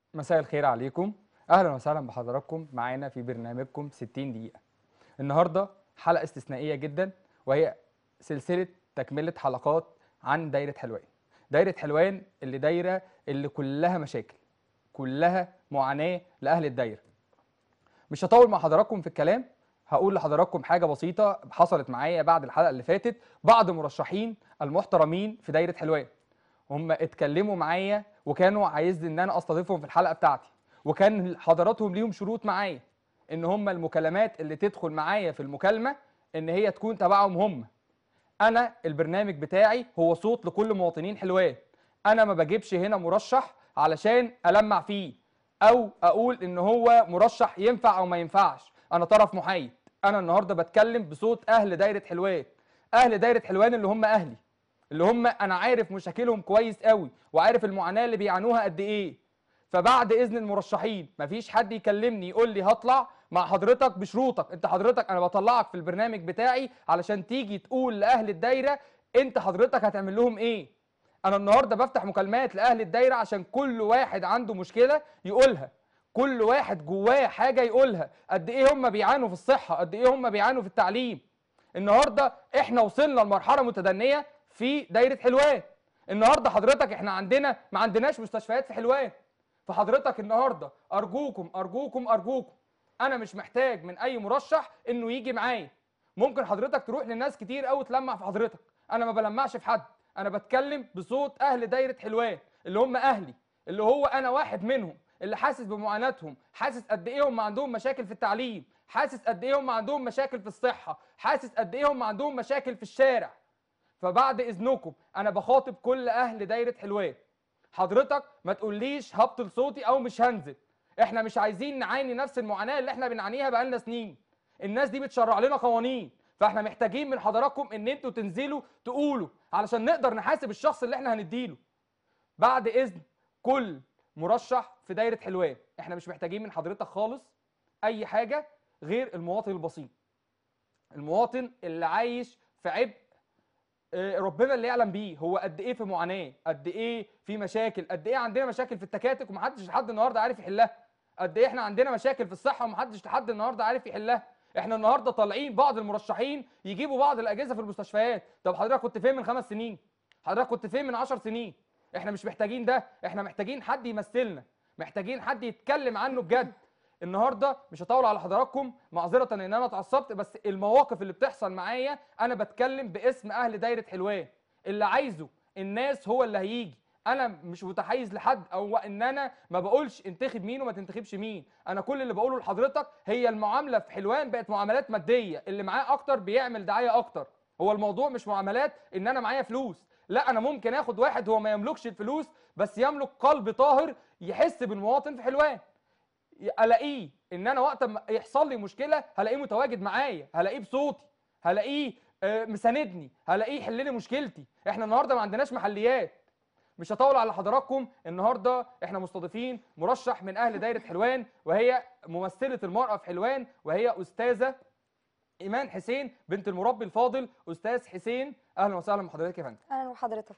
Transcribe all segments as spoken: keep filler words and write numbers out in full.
مساء الخير عليكم. اهلا وسهلا بحضراتكم معانا في برنامجكم ستين دقيقة. النهارده حلقة استثنائية جدا، وهي سلسلة تكملة حلقات عن دايرة حلوان. دايرة حلوان اللي دايرة اللي كلها مشاكل، كلها معاناة لأهل الدايرة. مش هطول مع حضراتكم في الكلام، هقول لحضراتكم حاجة بسيطة حصلت معايا بعد الحلقة اللي فاتت. بعض مرشحين المحترمين في دايرة حلوان هم اتكلموا معايا وكانوا عايز ان انا استضيفهم في الحلقه بتاعتي، وكان حضراتهم ليهم شروط معايا ان هم المكالمات اللي تدخل معايا في المكالمه ان هي تكون تبعهم هم. انا البرنامج بتاعي هو صوت لكل مواطنين حلوان. انا ما بجيبش هنا مرشح علشان المع فيه او اقول ان هو مرشح ينفع او ما ينفعش. انا طرف محايد. انا النهارده بتكلم بصوت اهل دايره حلوان. اهل دايره حلوان اللي هم اهلي، اللي هم انا عارف مشاكلهم كويس قوي وعارف المعاناه اللي بيعانوها قد ايه. فبعد اذن المرشحين مفيش حد يكلمني يقول لي هطلع مع حضرتك بشروطك. انت حضرتك انا بطلعك في البرنامج بتاعي علشان تيجي تقول لاهل الدايره انت حضرتك هتعمل لهم ايه. انا النهارده بفتح مكالمات لاهل الدايره عشان كل واحد عنده مشكله يقولها، كل واحد جواه حاجه يقولها. قد ايه هم بيعانوا في الصحه، قد ايه هم بيعانوا في التعليم. النهارده احنا وصلنا لمرحله متدنيه في دايره حلوان. النهارده حضرتك احنا عندنا ما عندناش مستشفيات في حلوان. فحضرتك النهارده ارجوكم ارجوكم ارجوكم، انا مش محتاج من اي مرشح انه يجي معايا. ممكن حضرتك تروح لناس كتير قوي تلمع في حضرتك، انا ما بلمعش في حد. انا بتكلم بصوت اهل دايره حلوان اللي هم اهلي، اللي هو انا واحد منهم، اللي حاسس بمعاناتهم، حاسس قد ايه هم عندهم مشاكل في التعليم، حاسس قد ايه هم عندهم مشاكل في الصحه، حاسس قد ايه هم عندهم مشاكل في الشارع. فبعد اذنكم انا بخاطب كل اهل دايره حلوان، حضرتك ما تقوليش هبطل صوتي او مش هنزل. احنا مش عايزين نعاني نفس المعاناه اللي احنا بنعانيها بقالنا سنين. الناس دي بتشرع لنا قوانين، فاحنا محتاجين من حضراتكم ان انتوا تنزلوا تقولوا علشان نقدر نحاسب الشخص اللي احنا هنديله. بعد اذن كل مرشح في دايره حلوان، احنا مش محتاجين من حضرتك خالص اي حاجه غير المواطن البسيط، المواطن اللي عايش في عبء ربنا اللي يعلم بيه هو قد ايه في معاناه، قد ايه في مشاكل، قد ايه عندنا مشاكل في التكاتك ومحدش لحد النهارده عارف يحلها، قد ايه احنا عندنا مشاكل في الصحه ومحدش لحد النهارده عارف يحلها. احنا النهارده طالعين بعض المرشحين يجيبوا بعض الاجهزه في المستشفيات. طب حضرتك كنت فين من خمس سنين؟ حضرتك كنت فين من عشر سنين؟ احنا مش محتاجين ده، احنا محتاجين حد يمثلنا، محتاجين حد يتكلم عنه بجد. النهارده مش هطول على حضراتكم معذره ان انا اتعصبت، بس المواقف اللي بتحصل معايا انا بتكلم باسم اهل دايره حلوان. اللي عايزه الناس هو اللي هيجي. انا مش متحيز لحد او ان انا ما بقولش انتخب مين وما تنتخبش مين. انا كل اللي بقوله لحضرتك هي المعامله في حلوان بقت معاملات ماديه، اللي معاه اكتر بيعمل دعايه اكتر. هو الموضوع مش معاملات ان انا معايا فلوس، لا، انا ممكن اخد واحد هو ما يملكش الفلوس بس يملك قلب طاهر يحس بالمواطن في حلوان. الاقيه ان انا وقت ما يحصل لي مشكله هلاقيه متواجد معايا، هلاقيه بصوتي، هلاقيه آه، مساندني، هلاقيه يحل لي مشكلتي. احنا النهارده ما عندناش محليات. مش هطول على حضراتكم، النهارده احنا مستضيفين مرشح من اهل دايره حلوان، وهي ممثله المراه في حلوان، وهي استاذه ايمان حسين بنت المربي الفاضل استاذ حسين. اهلا وسهلا بحضرتك يا فندم. اهلا بحضرتك.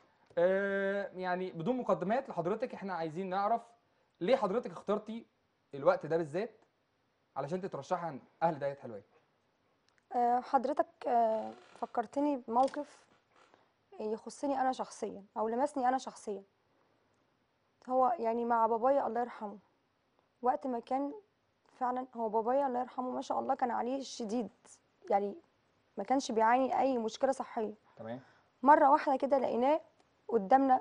آه يعني بدون مقدمات لحضرتك، احنا عايزين نعرف ليه حضرتك اخترتي الوقت ده بالذات علشان تترشحي عن اهل دايره حلوان. أه حضرتك أه فكرتني بموقف يخصني انا شخصيا او لمسني انا شخصيا. هو يعني مع بابايا الله يرحمه، وقت ما كان فعلا هو بابايا الله يرحمه ما شاء الله كان عليه شديد، يعني ما كانش بيعاني اي مشكله صحيه. تمام. مره واحده كده لقيناه قدامنا،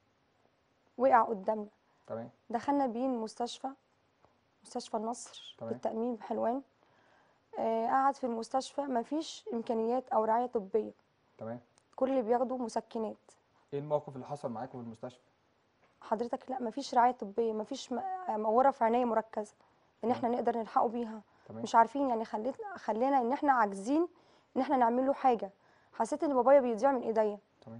وقع قدامنا. تمام. دخلنا بيه المستشفى، مستشفى النصر تمام. للتأمين بحلوان. آه، قعد في المستشفى مفيش إمكانيات أو رعاية طبية، تمام. كل اللي بياخدوا مسكنات. ايه الموقف اللي حصل معاكم في المستشفى؟ حضرتك لا، مفيش رعاية طبية، مفيش م- مقورة في عناية مركزة إن تمام. احنا نقدر نلحقه بيها. تمام. مش عارفين، يعني خليتنا خلينا إن احنا عاجزين إن احنا نعمل له حاجة. حسيت إن بابايا بيضيع من إيديا. تمام.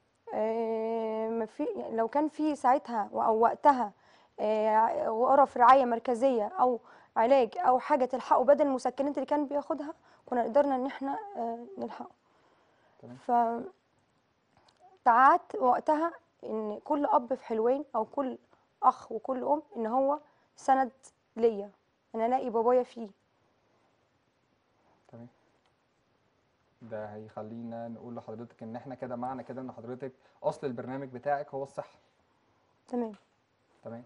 آه، مفي يعني لو كان في ساعتها أو وقتها آه، غرف رعاية مركزية أو علاج أو حاجة تلحقه بدل المسكنات اللي كان بياخدها، كنا قدرنا إن احنا آه، نلحقه. تمام. فتعهدت وقتها إن كل أب في حلوان أو كل اخ وكل ام ان هو سند ليا، ان الاقي بابايا فيه. تمام. ده هيخلينا نقول لحضرتك ان احنا كده معنى كده ان حضرتك اصل البرنامج بتاعك هو الصحه. تمام. تمام.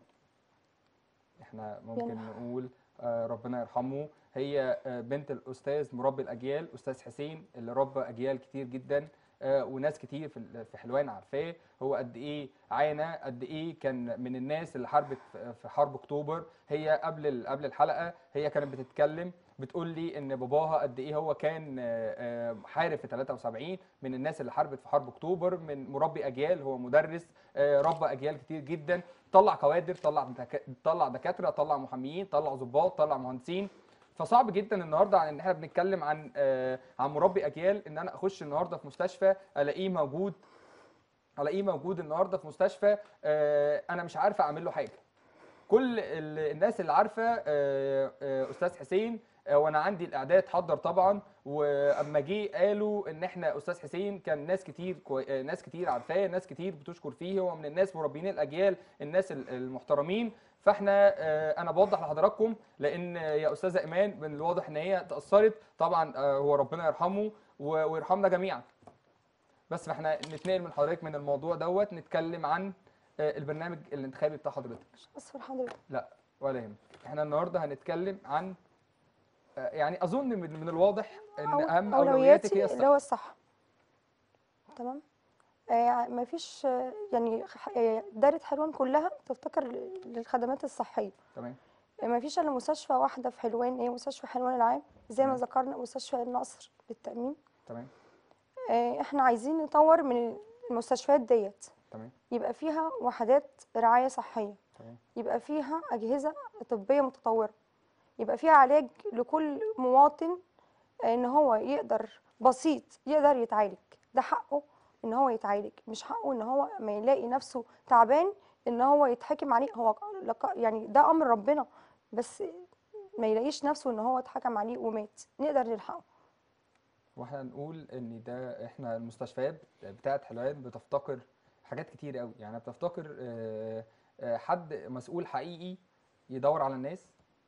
احنا يعني ممكن نقول آه، ربنا يرحمه، هي آه، بنت الاستاذ مربي الاجيال استاذ حسين اللي ربى اجيال كتير جدا، آه، وناس كتير في ال- في حلوان عارفاه هو قد ايه عانى، قد ايه كان من الناس اللي حاربت في في حرب اكتوبر. هي قبل ال- قبل الحلقه هي كانت بتتكلم بتقول لي ان باباها قد ايه هو كان آه، آه، حارب في ثلاثة وسبعين، من الناس اللي حاربت في حرب اكتوبر، من مربي اجيال، هو مدرس آه، ربى اجيال كتير جدا، طلع كوادر، طلع دكا- طلع دكاتره، طلع محاميين، طلع ضباط، طلع مهندسين. فصعب جدا النهارده عن ان احنا بنتكلم عن آه، عن مربي اجيال ان انا اخش النهارده في مستشفى الاقيه موجود، الاقيه موجود النهارده في مستشفى آه، انا مش عارفه اعمل له حاجه. كل ال- الناس اللي عارفه آه، آه، استاذ حسين، آه، وانا عندي الاعداد حضر طبعا، واما جه قالوا ان احنا استاذ حسين كان ناس كتير كوي... آه، ناس كتير عارفاه، ناس كتير بتشكر فيه، هو من الناس مربيين الاجيال الناس ال- المحترمين. فاحنا آه، انا بوضح لحضراتكم لان يا استاذه ايمان من الواضح ان هي تاثرت طبعا، آه، هو ربنا يرحمه و- ويرحمنا جميعا. بس فاحنا نتنقل من حضرتك من الموضوع دوت نتكلم عن آه، البرنامج الانتخابي بتاع حضرتك. اسف حضرتك. لا ولا يهمك. احنا النهارده هنتكلم عن آه، يعني اظن من من الواضح ان أو اهم اولوياتك هي اولوياتي اللي هو الصحه. الصحه. تمام. آه ما فيش آه يعني خ- آه، دايره حلوان كلها تفتقر للخدمات الصحيه. تمام. ما فيش الا مستشفى واحده في حلوان، هي مستشفى حلوان العام، زي ما تمام. ذكرنا مستشفى النصر للتامين. تمام. آه احنا عايزين نطور من المستشفيات ديت، تمام. يبقى فيها وحدات رعايه صحيه، تمام. يبقى فيها اجهزه طبيه متطوره، يبقى فيها علاج لكل مواطن، ان هو يقدر بسيط يقدر يتعالج. ده حقه ان هو يتعالج، مش حقه ان هو ما يلاقي نفسه تعبان ان هو يتحكم عليه. هو لق- يعني ده امر ربنا، بس ما يلاقيش نفسه ان هو اتحكم عليه ومات، نقدر نلحقه. واحنا نقول ان ده احنا المستشفيات بتاعت حلوان بتفتقر حاجات كتير قوي، يعني بتفتقر آه، آه، حد مسؤول حقيقي يدور على الناس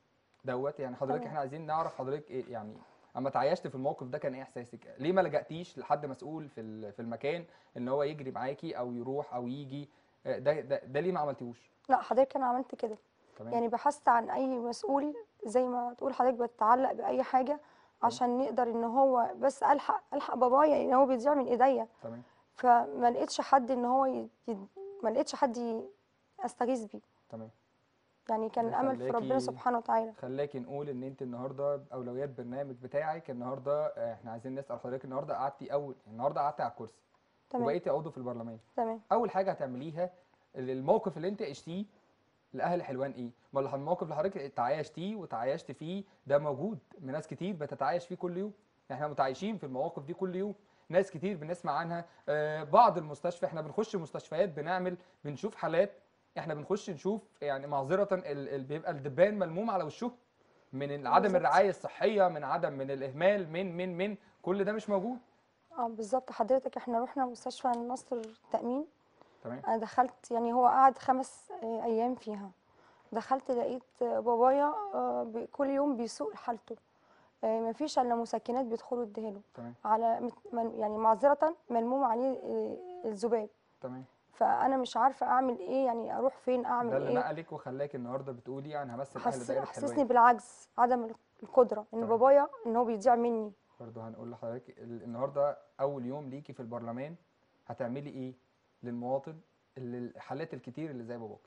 دوت. يعني حضرتك تمام. احنا عايزين نعرف حضرتك ايه يعني اما تعايشت في الموقف ده كان ايه احساسك؟ ليه ما لجأتيش لحد مسؤول في ال- في المكان ان هو يجري معاكي او يروح او يجي؟ آه، ده ده, ده ليه ما عملتيهوش؟ لا حضرتك انا عملت كده، تمام. يعني بحثت عن اي مسؤول، زي ما تقول حضرتك بتتعلق باي حاجه تمام. عشان نقدر ان هو بس الحق الحق بابايا، يعني هو بيضيع من ايديا. تمام. فما لقيتش حد ان هو ي... ي- ما لقيتش حد ي- استغيث بيه. تمام. يعني كان ده الامل في ربنا خلاكي سبحانه وتعالى. خلاكي نقول ان انت النهارده اولويات برنامج بتاعك النهارده، آه، احنا عايزين نسال حضرتك النهارده قعدتي اول النهارده قعدتي على الكرسي تمام. وبقيتي عضو في البرلمان، تمام. اول حاجه هتعمليها الموقف اللي انت عشتيه لاهل حلوان ايه؟ ما اللي الموقف اللي حضرتك تعايشتيه وتعايشت فيه ده موجود من ناس كتير بتتعايش فيه كل يوم، احنا متعايشين في المواقف دي كل يوم، ناس كتير بنسمع عنها. آه، بعض المستشفى احنا بنخش مستشفيات بنعمل بنشوف حالات، احنا بنخش نشوف يعني معذره ال- ال- بيبقى الدبان ملموم على وشه من اه عدم بالظبط. الرعايه الصحيه، من عدم من الاهمال، من من من كل ده مش موجود. اه بالظبط حضرتك، احنا رحنا مستشفى النصر التأمين. تمام. انا دخلت، يعني هو قعد خمس آه، ايام فيها. دخلت لقيت آه، بابايا آه، بي- كل يوم بيسوء حالته. آه، مفيش الا مسكنات بيدخلوا اديهاله، تمام. على مت- من- يعني معذرة ملموم عليه آه، الذباب. تمام. فانا مش عارفه اعمل ايه، يعني اروح فين، ده اعمل اللي ايه. نقلك وخلاك النهارده بتقولي انا همثل اهل حس دايره حلوان. حسسني بالعجز، عدم القدره، ان تمام. بابايا ان هو بيضيع مني. برضه هنقول لحضرتك ال- النهارده اول يوم ليكي في البرلمان، هتعملي ايه للمواطن اللي الحالات الكتير اللي زي باباكي؟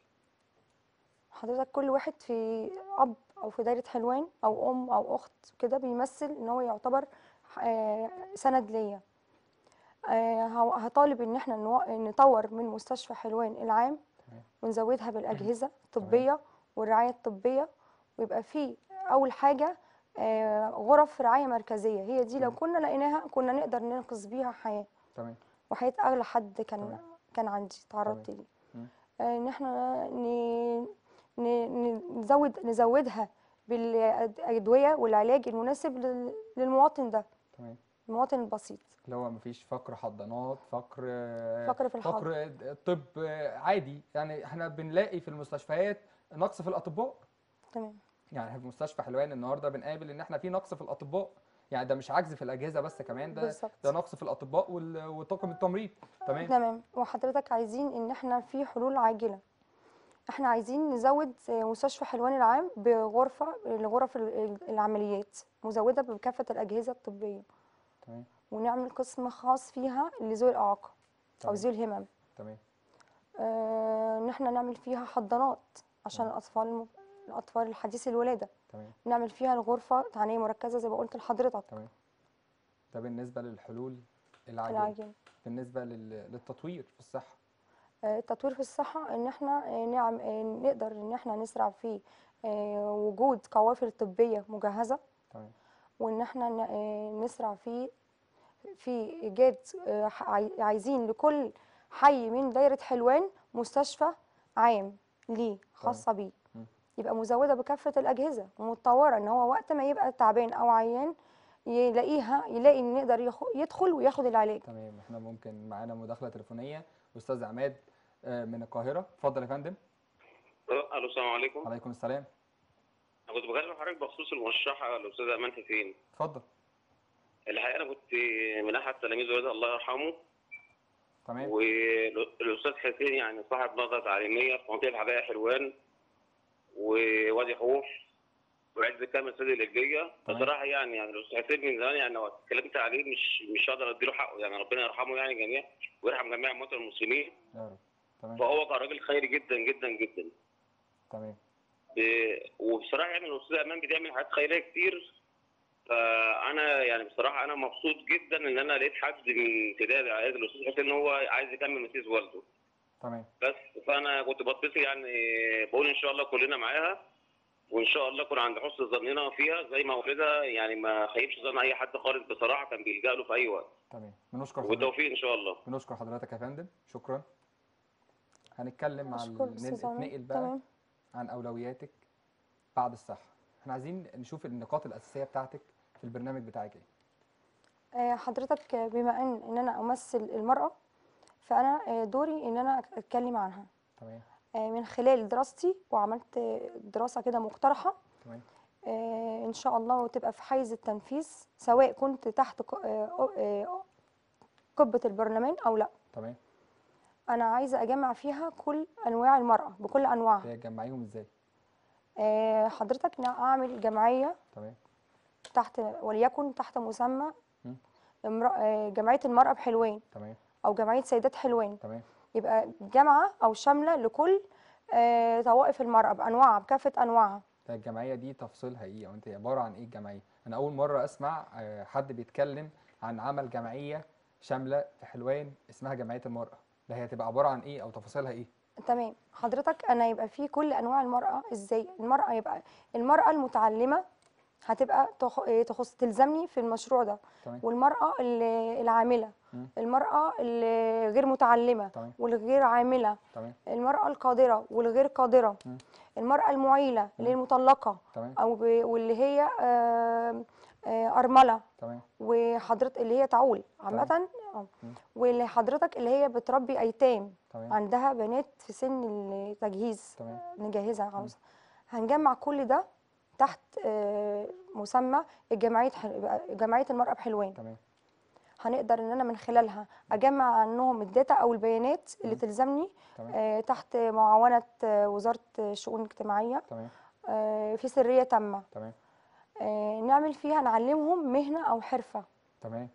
حضرتك كل واحد في اب او في دايره حلوان او ام او اخت كده بيمثل ان هو يعتبر آه، سند ليا. آه، هو- هطالب ان احنا نو- نطور من مستشفى حلوان العام، تمام. ونزودها بالاجهزه تمام. الطبيه والرعايه الطبيه، ويبقى فيه اول حاجه آه، غرف رعايه مركزيه. هي دي لو تمام. كنا لقيناها كنا نقدر ننقذ بيها حياه، تمام. وحياه اغلى حد كان تمام. كان عندي تمام. تعرضت ليه. مم. آه، ان احنا ن- ن- نزود نزودها بالادويه والعلاج المناسب لل- للمواطن ده. تمام. المواطن البسيط. اللي هو مفيش فقر حضانات، فقر فقر في الحضر. فقر طب عادي. يعني احنا بنلاقي في المستشفيات نقص في الاطباء. تمام. يعني احنا في مستشفى حلوان النهارده بنقابل ان احنا في نقص في الاطباء. يعني ده مش عجز في الاجهزه بس، كمان ده ده بالظبط. نقص في الاطباء وال- وطاقم التمريض. تمام. تمام. وحضرتك عايزين ان احنا في حلول عاجله. احنا عايزين نزود مستشفى حلوان العام بغرفه لغرف ال- العمليات مزوده بكافه الاجهزه الطبيه، تمام. ونعمل قسم خاص فيها لذوي الاعاقه او تمام. ذوي الهمم. تمام. آه، ان احنا نعمل فيها حضانات عشان تمام. الاطفال الم- الاطفال الحديث الولاده. تمام. نعمل فيها الغرفه عنايه مركزه زي ما قلت لحضرتك. تمام. ده بالنسبه للحلول العاجله. العاجل. بالنسبه لل- للتطوير في الصحه. آه، التطوير في الصحه ان احنا آه، نعم آه، نقدر ان احنا نسرع في آه، وجود قوافل طبيه مجهزه، تمام. وان احنا ن- آه، نسرع في في ايجاد آه، ح- عاي- عايزين لكل حي من دايره حلوان مستشفى عام ليه تمام. خاصه بيه، مم. يبقى مزوده بكافه الاجهزه ومتطوره، ان هو وقت ما يبقى تعبان او عيان يلاقيها يلاقي ان يقدر يخ- يدخل وياخد العلاج. تمام. احنا ممكن معانا مداخله تليفونيه، استاذ عماد آه، من القاهره. اتفضل يا فندم. الو، السلام عليكم. عليكم السلام. انا كنت بكلم حضرتك بخصوص المرشحه الاستاذه امان حسين. اتفضل. الحقيقه انا كنت من احد تلاميذ والدها الله يرحمه، تمام. والاستاذ حسين يعني صاحب نهضه تعليميه في منطقه حدائق حلوان ووادي خوف وعز كامل سيدي الإجلية. تمام. بصراحه يعني يعني الاستاذ حسين من زمان، يعني لو اتكلمت عليه مش مش هقدر اديله حقه، يعني ربنا يرحمه يعني جميع ويرحم جميع موتى المسلمين. يا رب. تمام. فهو كان راجل خيري جدا جدا جدا. تمام. ب- وبصراحه يعني الاستاذ امان بتعمل حاجات خيريه كتير. فانا يعني بصراحه انا مبسوط جدا ان انا لقيت حد من امتداد عائله الاستاذ حسين ان هو عايز يكمل مسيره والده. تمام. بس فانا كنت بتصل يعني بقول ان شاء الله كلنا معاها، وان شاء الله كنا عند حسن ظننا فيها زي ما والدها، يعني ما خيبش ظن اي حد خالص بصراحه، كان بيلجأ له في اي وقت. تمام. بنشكر حضرتك. وبالتوفيق ان شاء الله. بنشكر حضرتك يا فندم. شكرا. هنتكلم عن اشكر نن- استاذ عماد. نتنقل بقى تمام. عن اولوياتك بعد الصحه. احنا عايزين نشوف النقاط الاساسيه بتاعتك في البرنامج بتاعك ايه. آه، حضرتك بما ان ان انا امثل المراه، فانا آه، دوري ان انا اتكلم عنها تمام. آه، من خلال دراستي، وعملت آه، دراسه كده مقترحه تمام. آه، ان شاء الله وتبقى في حيز التنفيذ، سواء كنت تحت ق- آه، آه، قبه البرلمان او لا. تمام. انا عايزه اجمع فيها كل انواع المراه بكل انواعها. تجمعيهم ازاي؟ آه، حضرتك نا- اعمل جمعيه تمام. تحت، وليكن تحت مسمى مم. امرأة- آه، جمعيه المراه بحلوان تمام. او جمعيه سيدات حلوان. تمام. يبقى جامعه او شامله لكل آه، طوائف المراه بانواعها بكافه انواعها. ده الجمعيه دي تفصيلها ايه، او انت عباره عن ايه الجمعيه؟ انا اول مره اسمع آه، حد بيتكلم عن عمل جمعيه شامله في حلوان اسمها جمعيه المراه. ده هي هتبقى عباره عن ايه او تفاصيلها ايه؟ تمام. حضرتك انا يبقى في كل انواع المراه. ازاي المراه؟ يبقى المراه المتعلمه هتبقى تخ... آه، تخص تلزمني في المشروع ده، تمام. والمراه ال- العامله، مم. المراه الغير متعلمه تمام. والغير عامله، تمام. المراه القادره والغير قادره، مم. المراه المعيله اللي هي مم. المطلقه تمام. او ب... واللي هي آه، آه، ارمله، تمام. وحضرتك اللي هي تعول تمام. عامة. اه. مم. واللي حضرتك اللي هي بتربي أيتام، تمام. عندها بنات في سن التجهيز، تمام. نجهزها عاوزة. هنجمع كل ده تحت آه، مسمى الجمعية حل... جمعية المرأة بحلوان. تمام. هنقدر ان انا من خلالها اجمع عنهم الداتا او البيانات اللي مم. تلزمني تمام. آه، تحت معاونة آه، وزارة الشؤون الاجتماعية تمام. آه، في سرية تامة. تمام. آه، نعمل فيها نعلمهم مهنة او حرفة. تمام.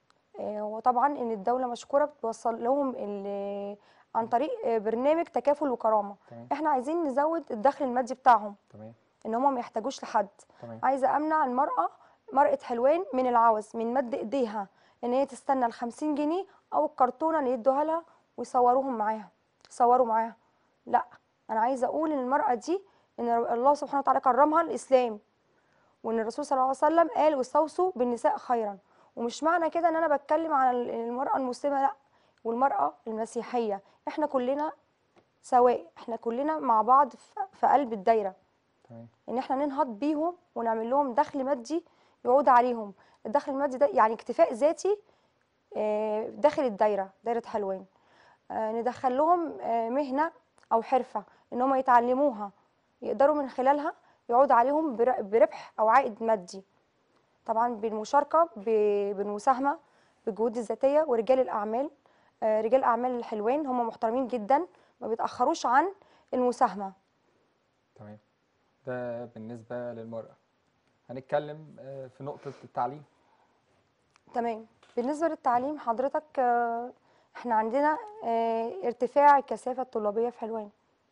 آه، وطبعا ان الدوله مشكوره بتوصل لهم ال- عن طريق آه، برنامج تكافل وكرامه. تمام. احنا عايزين نزود الدخل المادي بتاعهم، تمام. ان هم ما يحتاجوش لحد. تمام. عايزه امنع المراه مرأة حلوان من العوز، من مد ايديها ان هي تستنى ال خمسين جنيه او الكرتونه اللي يدوها لها ويصوروهم معاها، يصوروا معاها. لا، انا عايزه اقول ان المراه دي ان الله سبحانه وتعالى كرمها الاسلام، وان الرسول صلى الله عليه وسلم قال واستوصوا بالنساء خيرا. ومش معنى كده ان انا بتكلم على المراه المسلمه، لا، والمراه المسيحيه، احنا كلنا سواء، احنا كلنا مع بعض في في قلب الدايره، تمام. ان احنا ننهض بيهم ونعمل لهم دخل مادي يعود عليهم الدخل المادي ده، يعني اكتفاء ذاتي آه، داخل الدايره، دايره حلوان. آه، ندخل لهم آه، مهنه او حرفه ان هم يتعلموها، يقدروا من خلالها يعود عليهم بر- بربح او عائد مادي، طبعا بالمشاركه ب- بالمساهمه بالجهود الذاتيه. ورجال الاعمال، آه، رجال اعمال الحلوان هم محترمين جدا، ما بيتاخروش عن المساهمه. تمام. ده بالنسبة للمرأة. هنتكلم آه، في نقطة التعليم. تمام. بالنسبه للتعليم حضرتك، آه، احنا عندنا آه، ارتفاع الكثافه الطلابيه في حلوان،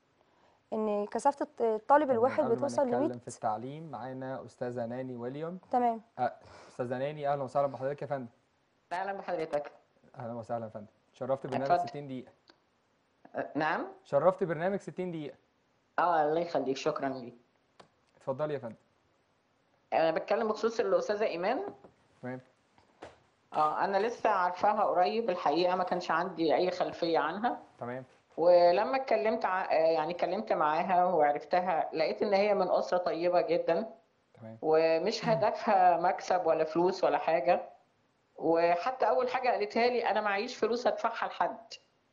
ان كثافه الط- الطالب تمام، الواحد قبل ما بتوصل ل مية. نتكلم في التعليم معانا أستاذة ناني ويليام. تمام. آه، أستاذة ناني، أهلا وسهلا بحضرتك يا فندم. اهلا بحضرتك. أهلا وسهلا يا فندم. شرفت برنامج اتفضل. ستين دقيقة. أه، نعم. شرفت برنامج ستين دقيقة. اه الله يخليك، شكرا لي. اتفضلي يا فندم. انا بتكلم بخصوص الاستاذه ايمان. تمام. اه انا لسه عارفاها قريب الحقيقه، ما كانش عندي اي خلفيه عنها. تمام. ولما اتكلمت ع... آه، يعني اتكلمت معاها وعرفتها، لقيت ان هي من اسره طيبه جدا، تمام. ومش هدفها مكسب ولا فلوس ولا حاجه. وحتى اول حاجه قالتها لي، انا معيش فلوس ادفعها لحد،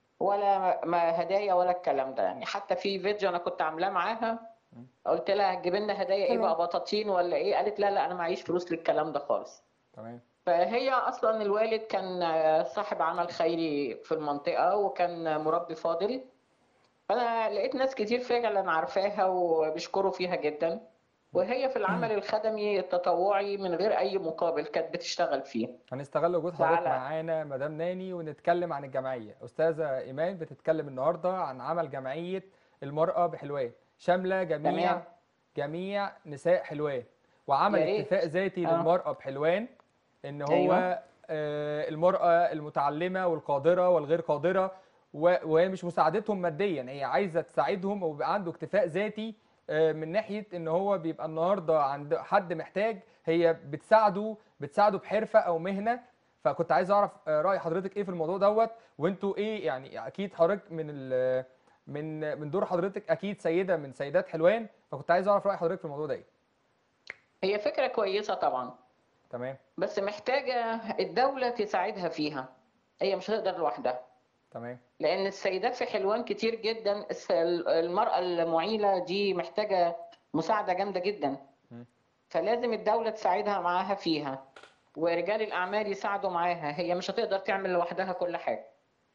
ولا ما هدايا ولا الكلام ده. يعني حتى في فيديو انا كنت عاملاه معاها، قلت لها هتجيب لنا هدايا ايه تمام. بقى، بطاطين ولا ايه؟ قالت لا لا انا معيش فلوس للكلام ده خالص. تمام. فهي اصلا الوالد كان صاحب عمل خيري في المنطقه، وكان مربي فاضل. فانا لقيت ناس كتير فعلا عارفاها وبيشكروا فيها جدا. وهي في العمل الخدمي التطوعي من غير اي مقابل كانت بتشتغل فيه. هنستغل وجود حضرتك فعلى معانا مدام ناني ونتكلم عن الجمعية. أستاذة إيمان بتتكلم النهاردة عن عمل جمعية المرأة بحلوان، شاملة جميع تمام. جميع نساء حلوان، وعمل يا ريت. اكتفاء ذاتي اه. للمرأة بحلوان، إن هو ايوه. آه، المرأة المتعلمة والقادرة والغير قادرة، و- وهي مش مساعدتهم ماديا، هي عايزة تساعدهم ويبقى عنده اكتفاء ذاتي آه، من ناحية إن هو بيبقى النهاردة عند حد محتاج، هي بتساعده بتساعده بحرفة أو مهنة. فكنت عايز أعرف آه، رأي حضرتك إيه في الموضوع دوت، وأنتوا إيه يعني. أكيد حضرتك من ال من من دور حضرتك أكيد سيدة من سيدات حلوان، فكنت عايز أعرف رأي حضرتك في الموضوع ده إيه. هي فكره كويسه طبعا، تمام. بس محتاجه الدوله تساعدها فيها. هي مش هتقدر لوحدها، تمام. لأن السيدات في حلوان كتير جدا. الس- المرأة المعيلة دي محتاجة مساعدة جامدة جدا، م. فلازم الدولة تساعدها معاها فيها، ورجال الأعمال يساعدوا معاها. هي مش هتقدر تعمل لوحدها كل حاجة.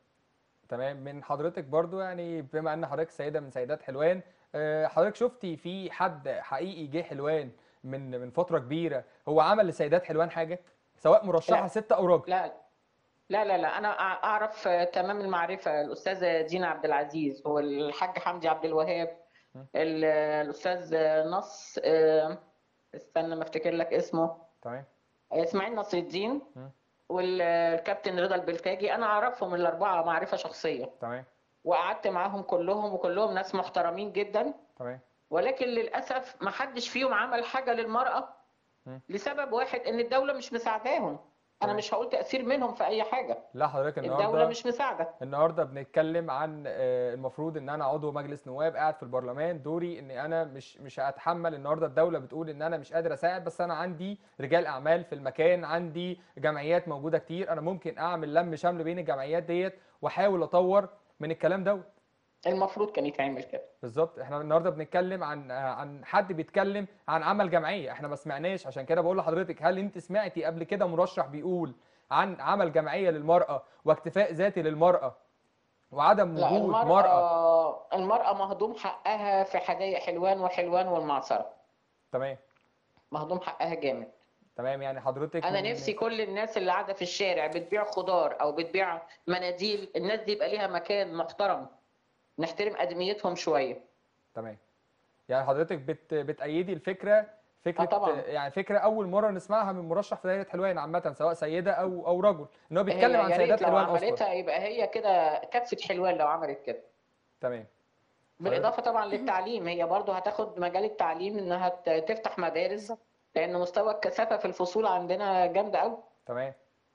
تمام. من حضرتك برضو، يعني بما ان حضرتك سيده من سيدات حلوان، آه، حضرتك شفتي في حد حقيقي جه حلوان من من فتره كبيره هو عمل لسيدات حلوان حاجه، سواء مرشحه لا ست او راجل؟ لا لا لا لا أنا أع- أعرف تمام المعرفة الأستاذة دينا عبد العزيز، والحاج حمدي عبد الوهاب، م. ال- الأستاذ نص آه، استنى ما أفتكر لك اسمه، تمام. إسماعيل نصر الدين، م. والكابتن رضا البلتاجي. انا اعرفهم الاربعه معرفه شخصيه، تمام. وقعدت معاهم كلهم، وكلهم ناس محترمين جدا. تمام. ولكن للاسف ما حدش فيهم عمل حاجه للمراه، م. لسبب واحد، ان الدوله مش مساعداهم. انا تمام. مش هقول تاثير منهم في اي حاجه، لا حضرتك الدوله النهارده مش مساعده. النهارده بنتكلم عن آه، المفروض ان انا عضو مجلس نواب قاعد في البرلمان، دوري ان انا مش مش هتحمل. النهارده الدوله بتقول ان انا مش قادر اساعد، بس انا عندي رجال اعمال في المكان، عندي جمعيات موجوده كتير، انا ممكن اعمل لم شمل بين الجمعيات ديت واحاول اطور من الكلام دوت. المفروض كان يتعمل كده. بالظبط. احنا النهارده بنتكلم عن آه، عن حد بيتكلم عن عمل جمعيه، احنا ما سمعناش. عشان كده بقول لحضرتك، هل انت سمعتي قبل كده مرشح بيقول عن عمل جمعيه للمراه واكتفاء ذاتي للمراه وعدم لا، وجود مرأة؟ المراه المراه مهضوم حقها في حدائق حلوان وحلوان والمعصره، تمام. مهضوم حقها جامد. تمام. يعني حضرتك انا من نفسي الناس. كل الناس اللي قاعده في الشارع بتبيع خضار او بتبيع مناديل، الناس دي يبقى ليها مكان محترم، نحترم ادميتهم شويه. تمام. يعني حضرتك بت... بتأيدي الفكرة، اه فكرة طبعا. يعني فكرة أول مرة نسمعها من مرشح في دايرة حلوان عامة، سواء سيدة أو أو رجل، إن هو بيتكلم هي عن يا ريت سيدات لو حلوان أصلا. عملتها، يبقى هي كده كبسة حلوان لو عملت كده. تمام. حضرتك. بالاضافه طبعا للتعليم، هي برضو هتاخد مجال التعليم انها ت- تفتح مدارس، بالظبط. لان مستوى الكثافه في الفصول عندنا جامده قوي. تمام.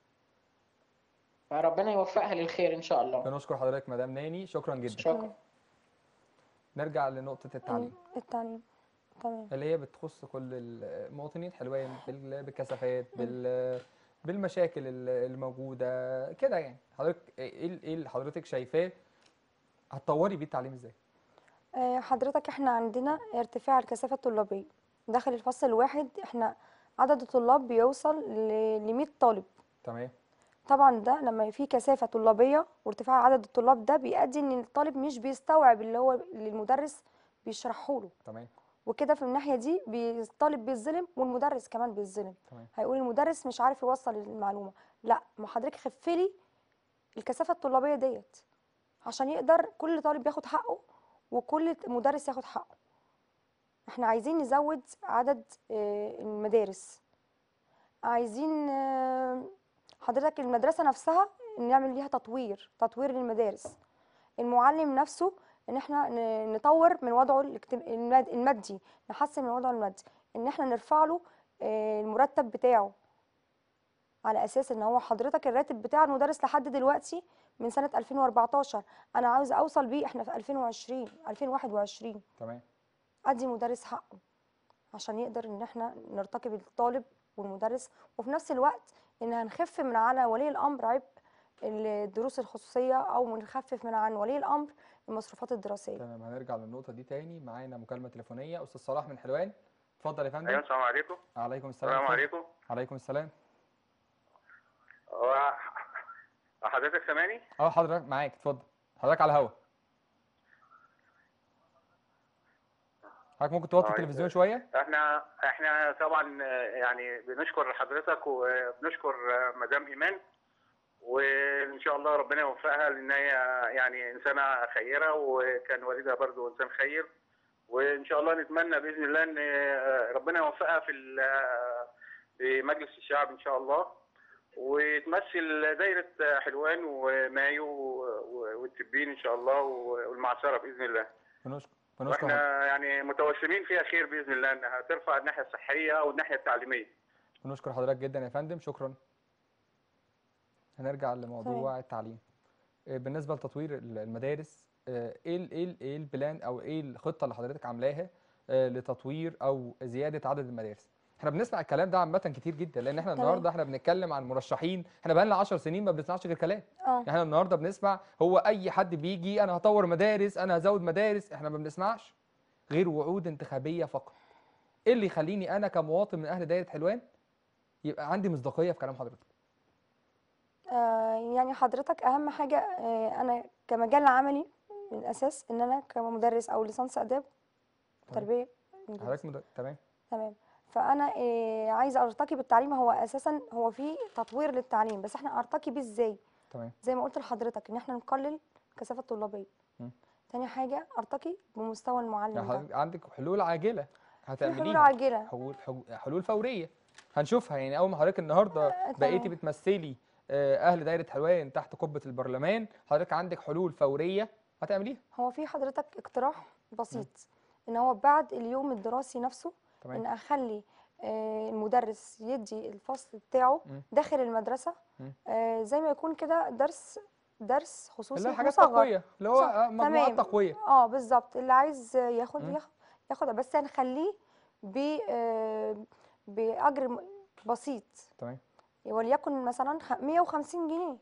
فربنا يوفقها للخير ان شاء الله. بنشكر حضرتك مدام ناني، شكرا جدا. شكرا. تمام. نرجع لنقطة إن التعليم. التعليم تمام. اللي هي بتخص كل المواطنين حلوان بال- بالكثافات بال بالمشاكل ال- الموجوده كده. يعني حضرتك ايه ال- ايه اللي حضرتك شايفاه هتطوري بيه التعليم ازاي؟ آه، حضرتك احنا عندنا ارتفاع الكثافة الطلابية داخل الفصل الواحد. احنا عدد الطلاب بيوصل ل مية طالب. تمام. طبعا ده لما في كثافة طلابية وارتفاع عدد الطلاب ده بيؤدي ان الطالب مش بيستوعب اللي هو اللي المدرس بيشرحه له. تمام. وكده في الناحية دي بي- الطالب بيتظلم والمدرس كمان بيتظلم. تمام. هيقول المدرس مش عارف يوصل المعلومة. لا، ما حضرتك خفلي الكثافة الطلابية ديت عشان يقدر كل طالب ياخد حقه وكل مدرس ياخد حقه. احنا عايزين نزود عدد آه، المدارس. عايزين آه، حضرتك المدرسة نفسها نعمل ليها تطوير تطوير للمدارس. المعلم نفسه ان احنا ن- نطور من وضعه الاجتم- الماد- المادي، نحسن من وضعه المادي، ان احنا نرفع له آه، المرتب بتاعه، على اساس ان هو حضرتك الراتب بتاع المدرس لحد دلوقتي من سنة ألفين وأربعتاشر انا عاوزه اوصل بيه احنا في ألفين وعشرين ألفين وواحد وعشرين تمام. ادي مدرس حقه عشان يقدر ان احنا نرتقي بالطالب والمدرس، وفي نفس الوقت ان هنخف من على ولي الامر عبء الدروس الخصوصيه، او نخفف من عن ولي الامر المصروفات الدراسيه. تمام. هنرجع للنقطه دي تاني. معانا مكالمه تليفونيه استاذ صلاح من حلوان. اتفضل يا فندم. ايوه السلام عليكم. عليكم السلام. السلام اتفضل. عليكم. عليكم السلام. هو حضرتك سامعني؟ اه حضرتك معاك. اتفضل حضرتك على الهوا. حضرتك ممكن توطي طيب التلفزيون شويه؟ احنا احنا طبعا يعني بنشكر حضرتك وبنشكر مدام ايمان، وان شاء الله ربنا يوفقها لان هي يعني انسانه خيره، وكان والدها برضو انسان خير، وان شاء الله نتمنى باذن الله ان ربنا يوفقها في في مجلس الشعب ان شاء الله، وتمثل دايره حلوان ومايو والتبين ان شاء الله والمعصره باذن الله. بنشكر بنشكر حضرتك. واحنا يعني متوسمين فيها خير باذن الله انها ترفع الناحيه الصحيه والناحيه التعليميه. بنشكر حضرتك جدا يا فندم. شكرا. هنرجع لموضوع تمام. التعليم. آه، بالنسبه لتطوير المدارس، آه، ايه ال- ايه ال- ايه البلان او ايه الخطه اللي حضرتك عاملاها آه، لتطوير او زياده عدد المدارس؟ احنا بنسمع الكلام ده عامه كتير جدا، لان احنا تمام. النهارده احنا بنتكلم عن مرشحين. احنا بقالنا عشر سنين ما بنسمعش غير كلام. اه يعني احنا النهارده بنسمع هو اي حد بيجي انا هطور مدارس انا هزود مدارس. احنا ما بنسمعش غير وعود انتخابيه فقط. ايه اللي يخليني انا كمواطن من اهل دايره حلوان يبقى عندي مصداقيه في كلام حضرتك؟ آه، يعني حضرتك اهم حاجه آه، انا كمجال عملي من الاساس ان انا كمدرس او ليسانس اداب تمام. تربيه انجليزي. حضرتك مد... تمام. تمام. فانا آه، عايزه ارتقي بالتعليم. هو اساسا هو في تطوير للتعليم، بس احنا ارتقي بيه ازاي؟ تمام. زي ما قلت لحضرتك ان احنا نقلل الكثافه الطلابيه. م. تاني حاجه ارتقي بمستوى يعني المعلم ده. حضرتك عندك حلول عاجله في حلول هتعمليها؟ عاجله. حلول حلول حلول فوريه هنشوفها. يعني اول ما حضرتك النهارده آه، بقيتي تمام. بتمثلي آه، اهل دايره حلوان تحت قبه البرلمان، حضرتك عندك حلول فوريه هتعمليها. هو في حضرتك اقتراح بسيط ان هو بعد اليوم الدراسي نفسه ان تمام. اخلي آه، المدرس يدي الفصل بتاعه م. داخل المدرسه، م. آه، زي ما يكون كده درس درس اللي خصوصي هي حاجات مصغر. تقويه اللي هو صح. آه، مجموعات تمام. تقويه. اه بالظبط. اللي عايز ياخد م. ياخد ياخدها، بس هنخليه ب آه، باجر م- بسيط. تمام. وليكن مثلا خ- مية وخمسين جنيه.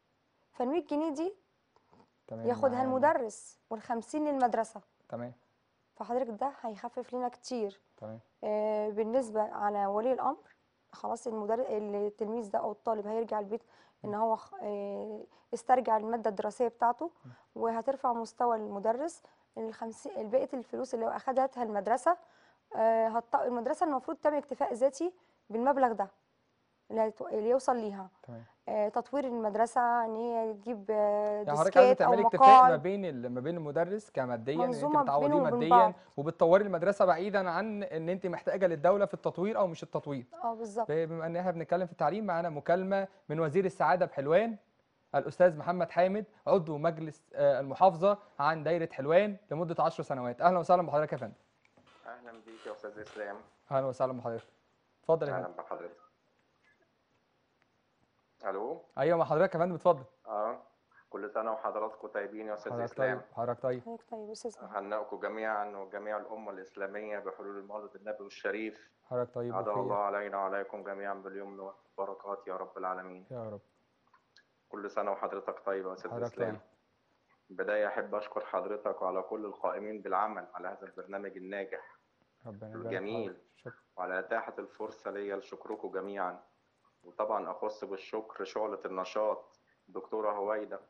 فال مية جنيه دي تمام ياخدها معانا. المدرس والخمسين للمدرسه. تمام. فحضرتك ده هيخفف لنا كتير. تمام. آه، بالنسبة على ولي الأمر، خلاص المدرس التلميذ ده أو الطالب هيرجع البيت إن هو خ- آه، استرجع المادة الدراسية بتاعته، وهترفع مستوى المدرس. الخمسين بقية الفلوس اللي هو أخدتها المدرسة، آه، هت- المدرسة المفروض تعمل اكتفاء ذاتي بالمبلغ ده اللي هيتو- اللي يوصل ليها. تمام. آه، تطوير المدرسة إن هي تجيب آه، يعني حضرتك عايزه ديسكات أو تعملي اتفاق ما مقاعد، بين ال- ما بين المدرس كماديا ان انت منظومة بتعوضيه بينهم وبين ماديا بعض. وبتطوري المدرسه بعيدا عن ان انت محتاجه للدوله في التطوير او مش التطوير. اه بالظبط. بما ان احنا بنتكلم في التعليم، معانا مكالمه من وزير السعاده بحلوان الاستاذ محمد حامد عضو مجلس آه، المحافظه عن دايره حلوان لمده عشر سنوات. اهلا وسهلا بحضرتك يا فندم. اهلا بيك يا استاذ اسلام. اهلا وسهلا بحضرتك. اتفضل يا اهلا فندم. بحضرتك. الو. ايوه مع حضرتك يا فندم اتفضل. اه كل سنة وحضراتكم طيبين يا أستاذ حضرتك إسلام. طيب، حضرتك طيب. حضرتك طيب يا استاذ احمد. أهنئكم جميعا وجميع الأمة الإسلامية بحلول المولد النبوي الشريف. حضرتك طيب عدا بخير الله علينا وعليكم جميعا باليمن والبركات يا رب العالمين. يا رب. كل سنة وحضرتك طيب يا أستاذ حضرتك إسلام. طيب. بداية أحب أشكر حضرتك وعلى كل القائمين بالعمل على هذا البرنامج الناجح ربنا يبارك الجميل، حضرتك. شكرا. وعلى إتاحة الفرصة ليا لشكركم جميعا. وطبعا أخص بالشكر شعلة النشاط دكتورة هويدا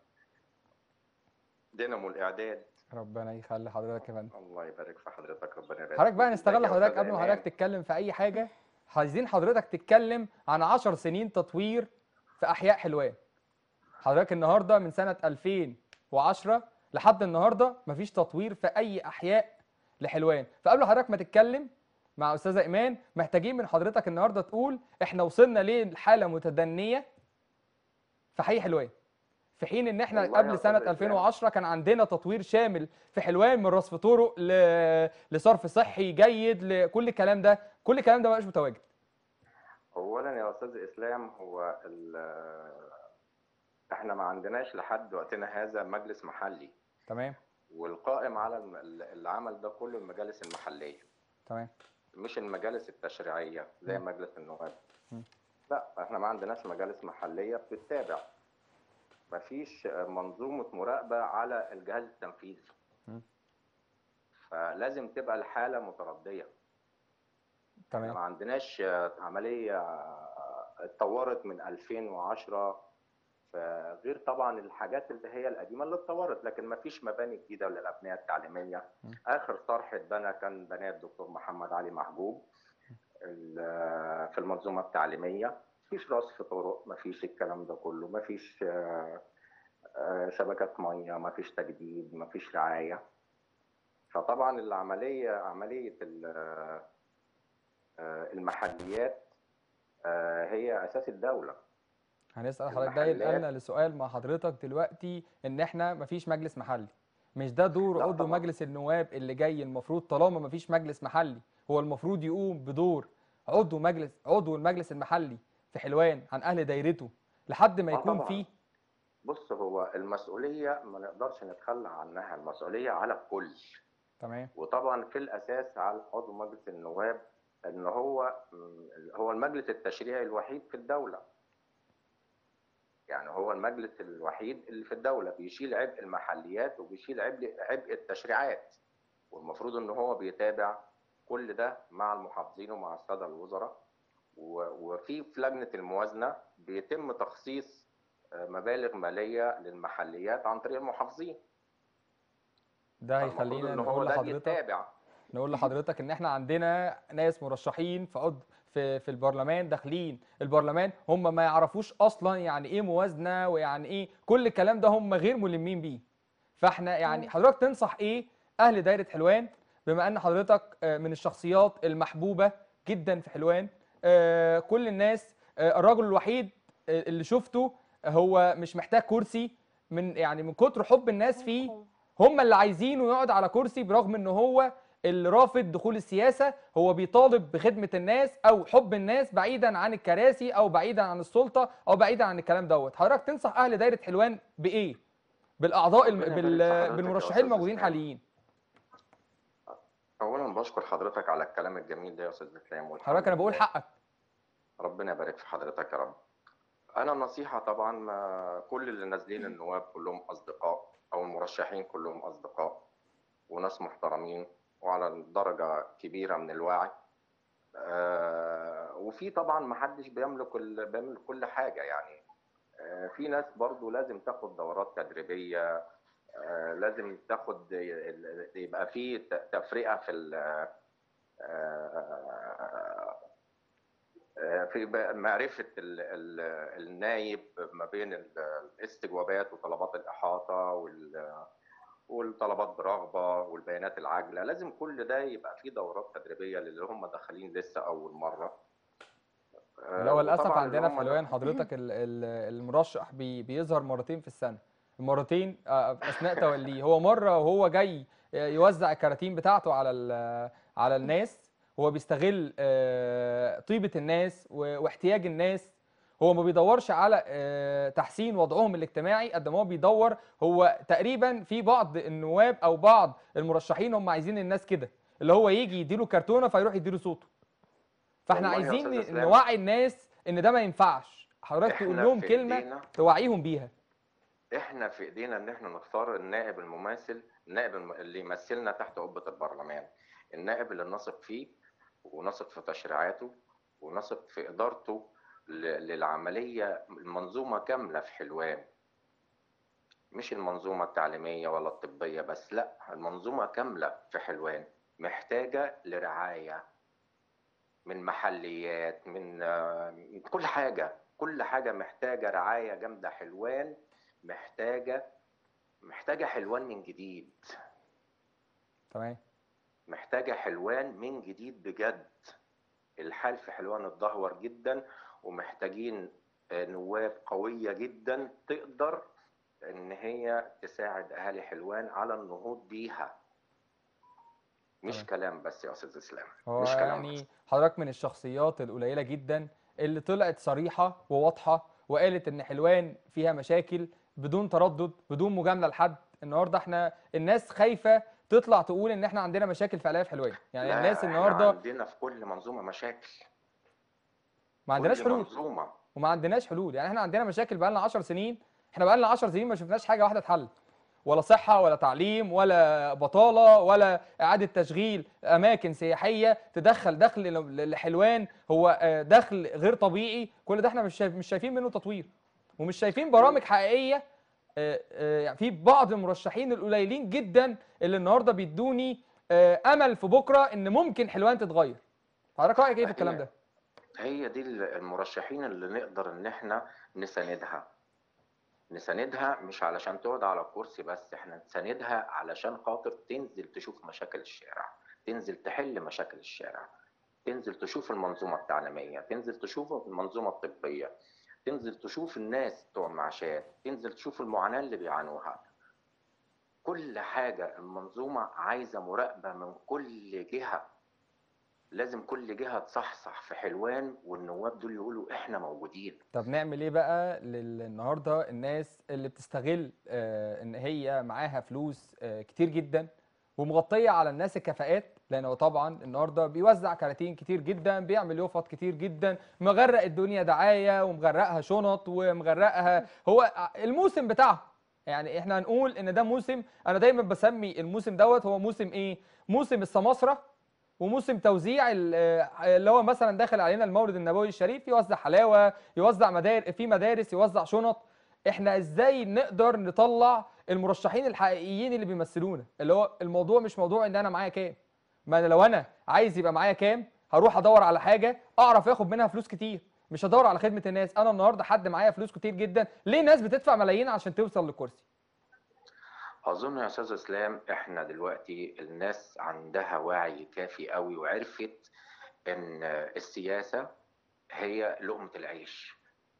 دينامو الإعداد. ربنا يخلي حضرتك يا فندم. الله يبارك في حضرتك، ربنا يبارك حضرتك بقى فيك. نستغل ازيك يا حضرتك أستاذ قبل ما إيمان؟ حضرتك تتكلم في اي حاجه، عايزين حضرتك تتكلم عن عشر سنين تطوير في احياء حلوان. حضرتك النهارده من سنه ألفين وعشرة لحد النهارده مفيش تطوير في اي احياء لحلوان. فقبل حضرتك ما تتكلم مع استاذه ايمان، محتاجين من حضرتك النهارده تقول احنا وصلنا ليه لحاله متدنيه في حي حلوان، في حين ان احنا والله يا قبل أستاذ سنه إسلام. ألفين وعشرة كان عندنا تطوير شامل في حلوان، من رصف طرق ل... لصرف صحي جيد، لكل الكلام ده. كل الكلام ده ما بقاش متواجد. اولا يا استاذ اسلام، هو ال- احنا ما عندناش لحد وقتنا هذا مجلس محلي، تمام والقائم على الم- العمل ده كله المجالس المحليه، تمام. مش المجالس التشريعيه زي م. مجلس النواب. م. لا، احنا ما عندناش مجالس محليه بتتابع، ما فيش منظومه مراقبه على الجهاز التنفيذي. م. فلازم تبقى الحاله مترديه. احنا ما تمام عندناش عمليه اتطورت من ألفين وعشرة، غير طبعا الحاجات اللي هي القديمه اللي اتطورت، لكن ما فيش مباني جديده للابنيه التعليميه. م. اخر طرح اتبنى كان بناء الدكتور محمد علي محجوب ال- في المنظومه التعليميه. ما فيش رصف طرق، ما فيش الكلام ده كله، ما فيش آه، آه، شبكات ميه، ما فيش تجديد، ما فيش رعايه. فطبعا العمليه عمليه ال- آه، المحليات آه، هي اساس الدوله. هنسال حضرتك، ده ينقلنا المحلات لسؤال مع حضرتك دلوقتي، ان احنا مفيش مجلس محلي. مش ده دور لا عضو طبعا. مجلس النواب اللي جاي؟ المفروض طالما مفيش مجلس محلي، هو المفروض يقوم بدور عضو مجلس عضو المجلس المحلي في حلوان عن اهل دايرته لحد ما اه يكون طبعا. فيه. بص، هو المسؤولية ما نقدرش نتخلى عنها، المسؤولية على الكل. تمام وطبعا في الأساس على عضو مجلس النواب، إن هو هو المجلس التشريعي الوحيد في الدولة. يعني هو المجلس الوحيد اللي في الدولة بيشيل عبء المحليات وبيشيل عبء عبء التشريعات، والمفروض إن هو بيتابع كل ده مع المحافظين ومع السادة الوزراء. و- وفي في لجنة الموازنة بيتم تخصيص مبالغ ماليه للمحليات عن طريق المحافظين. ده فالمفروض هيخلينا ان هو نقول ده لحضرتك بيتابع. نقول لحضرتك ان احنا عندنا ناس مرشحين في عضو في في البرلمان، داخلين البرلمان هم ما يعرفوش اصلا يعني ايه موازنه ويعني ايه كل الكلام ده، هم غير ملمين بيه. فاحنا يعني مم. حضرتك تنصح ايه اهل دايره حلوان، بما ان حضرتك آه، من الشخصيات المحبوبه جدا في حلوان؟ آه، كل الناس، آه، الرجل الوحيد آه، اللي شفته هو مش محتاج كرسي، من يعني من كتر حب الناس فيه ممكن. هم اللي عايزينه يقعد على كرسي، برغم ان هو اللي رافض دخول السياسه. هو بيطالب بخدمه الناس او حب الناس بعيدا عن الكراسي او بعيدا عن السلطه او بعيدا عن الكلام دوت. حضرتك تنصح اهل دايره حلوان بايه؟ بالاعضاء الم... ربنا يبارك في بال... حضرتك يا بالمرشحين استاذ الموجودين اسلام. حاليين. اولا بشكر حضرتك على الكلام الجميل ده يا استاذ اسلام، والحمد حضرتك انا بقول لله. حقك. ربنا يبارك في حضرتك يا رب. انا النصيحه طبعا، ما كل اللي نازلين النواب كلهم اصدقاء، او المرشحين كلهم اصدقاء وناس محترمين وعلى درجه كبيره من الوعي. آه، وفي طبعا ما حدش بيملك ال- بيملك كل حاجه يعني. آه، في ناس برضو لازم تاخد دورات تدريبيه، آه، لازم تاخد يبقى في ت- تفرقه في ال- آه، آه، في ب- معرفه ال- ال- النايب ما بين ال- الاستجوابات وطلبات الاحاطه وال- والطلبات برغبه والبيانات العاجله. لازم كل ده يبقى في دورات تدريبيه للي هم داخلين لسه اول مره. لا آه، هو للاسف وطبعا اللي عندنا في هم حلوان حضرتك ال- ال- المرشح بي بيظهر مرتين في السنه. المرتين آه، اثناء توليه، هو مره وهو جاي يوزع الكراتين بتاعته على ال- على الناس، هو بيستغل آه، طيبه الناس و- واحتياج الناس، هو ما بيدورش على آه، تحسين وضعهم الاجتماعي قد ما هو بيدور. هو تقريبا في بعض النواب او بعض المرشحين هم عايزين الناس كده، اللي هو يجي يديله كرتونه فيروح يديله صوته. فاحنا والله يا عايزين استاذ ن- اسلام، نوعي الناس ان ده ما ينفعش. حضرتك تقول احنا لهم في كلمه ايدينا توعيهم بيها. احنا في ايدينا ان احنا نختار النائب المماثل، النائب الم- اللي يمثلنا تحت قبة البرلمان، النائب اللي نثق فيه ونثق في تشريعاته ونثق في ادارته ل- للعملية، المنظومة كاملة في حلوان. مش المنظومة التعليمية ولا الطبية بس، لا، المنظومة كاملة في حلوان محتاجة لرعاية من محليات، من آه، من كل حاجة، كل حاجة محتاجة رعاية جامدة. حلوان محتاجة محتاجة حلوان من جديد، تمام. محتاجة حلوان من جديد بجد. الحال في حلوان اتدهور جدا، ومحتاجين آه، نواب قوية جدا تقدر ان هي تساعد اهالي حلوان على النهوض بيها. مش تمام. كلام بس يا استاذ اسلام، هو مش كلام بس. يعني حضرتك من الشخصيات القليله جدا اللي طلعت صريحه وواضحه وقالت ان حلوان فيها مشاكل بدون تردد، بدون مجامله لحد. النهارده احنا الناس خايفه تطلع تقول ان احنا عندنا مشاكل فعليه في حلوان، يعني الناس لا، احنا النهارده عندنا في كل منظومة مشاكل، ما عندناش كل حلول. منظومة. وما عندناش حلول، يعني احنا عندنا مشاكل بقالنا عشر سنين. احنا بقالنا عشر سنين ما شفناش حاجه واحده اتحل، ولا صحه ولا تعليم ولا بطاله ولا اعاده تشغيل اماكن سياحيه تدخل دخل ل- لحلوان. هو آه، دخل غير طبيعي. كل ده احنا مش شايف مش شايفين منه تطوير، ومش شايفين برامج حقيقيه. آه، آه، يعني في بعض المرشحين القليلين جدا اللي النهارده بيدوني آه، امل في بكره ان ممكن حلوان تتغير. حضرتك رايك ايه في الكلام هي ده؟ هي دي المرشحين اللي نقدر ان احنا نساندها. نساندها مش علشان تقعد على الكرسي بس، احنا نساندها علشان خاطر تنزل تشوف مشاكل الشارع، تنزل تحل مشاكل الشارع، تنزل تشوف المنظومة التعليمية، تنزل تشوف المنظومة الطبية، تنزل تشوف الناس بتوع المعاشات، تنزل تشوف المعاناة اللي بيعانوها. كل حاجة المنظومة عايزة مراقبة من كل جهة. لازم كل جهة تصحصح في حلوان، والنواب دول يقولوا احنا موجودين. طب نعمل ايه بقى لل- النهارده الناس اللي بتستغل آه، ان هي معاها فلوس آه، كتير جدا ومغطيه على الناس الكفاءات؟ لان هو طبعا النهارده بيوزع كراتين كتير جدا، بيعمل يوفط كتير جدا، مغرق الدنيا دعايه ومغرقها شنط ومغرقها. هو ع- الموسم بتاعها. يعني احنا هنقول ان ده موسم، انا دايما بسمي الموسم دوت هو موسم ايه؟ موسم السماسره، وموسم توزيع ال- آه، اللي هو مثلا داخل علينا المولد النبوي الشريف، يوزع حلاوه، يوزع مدارس في مدارس، يوزع شنط. احنا ازاي نقدر نطلع المرشحين الحقيقيين اللي بيمثلونا؟ اللي هو الموضوع مش موضوع ان انا معايا كام. ما أنا لو انا عايز يبقى معايا كام هروح ادور على حاجه اعرف اخد منها فلوس كتير، مش هدور على خدمه الناس. انا النهارده حد معايا فلوس كتير جدا، ليه ناس بتدفع ملايين عشان توصل للكرسي؟ اظن يا استاذ اسلام احنا دلوقتي الناس عندها وعي كافي قوي، وعرفت ان السياسة هي لقمة العيش.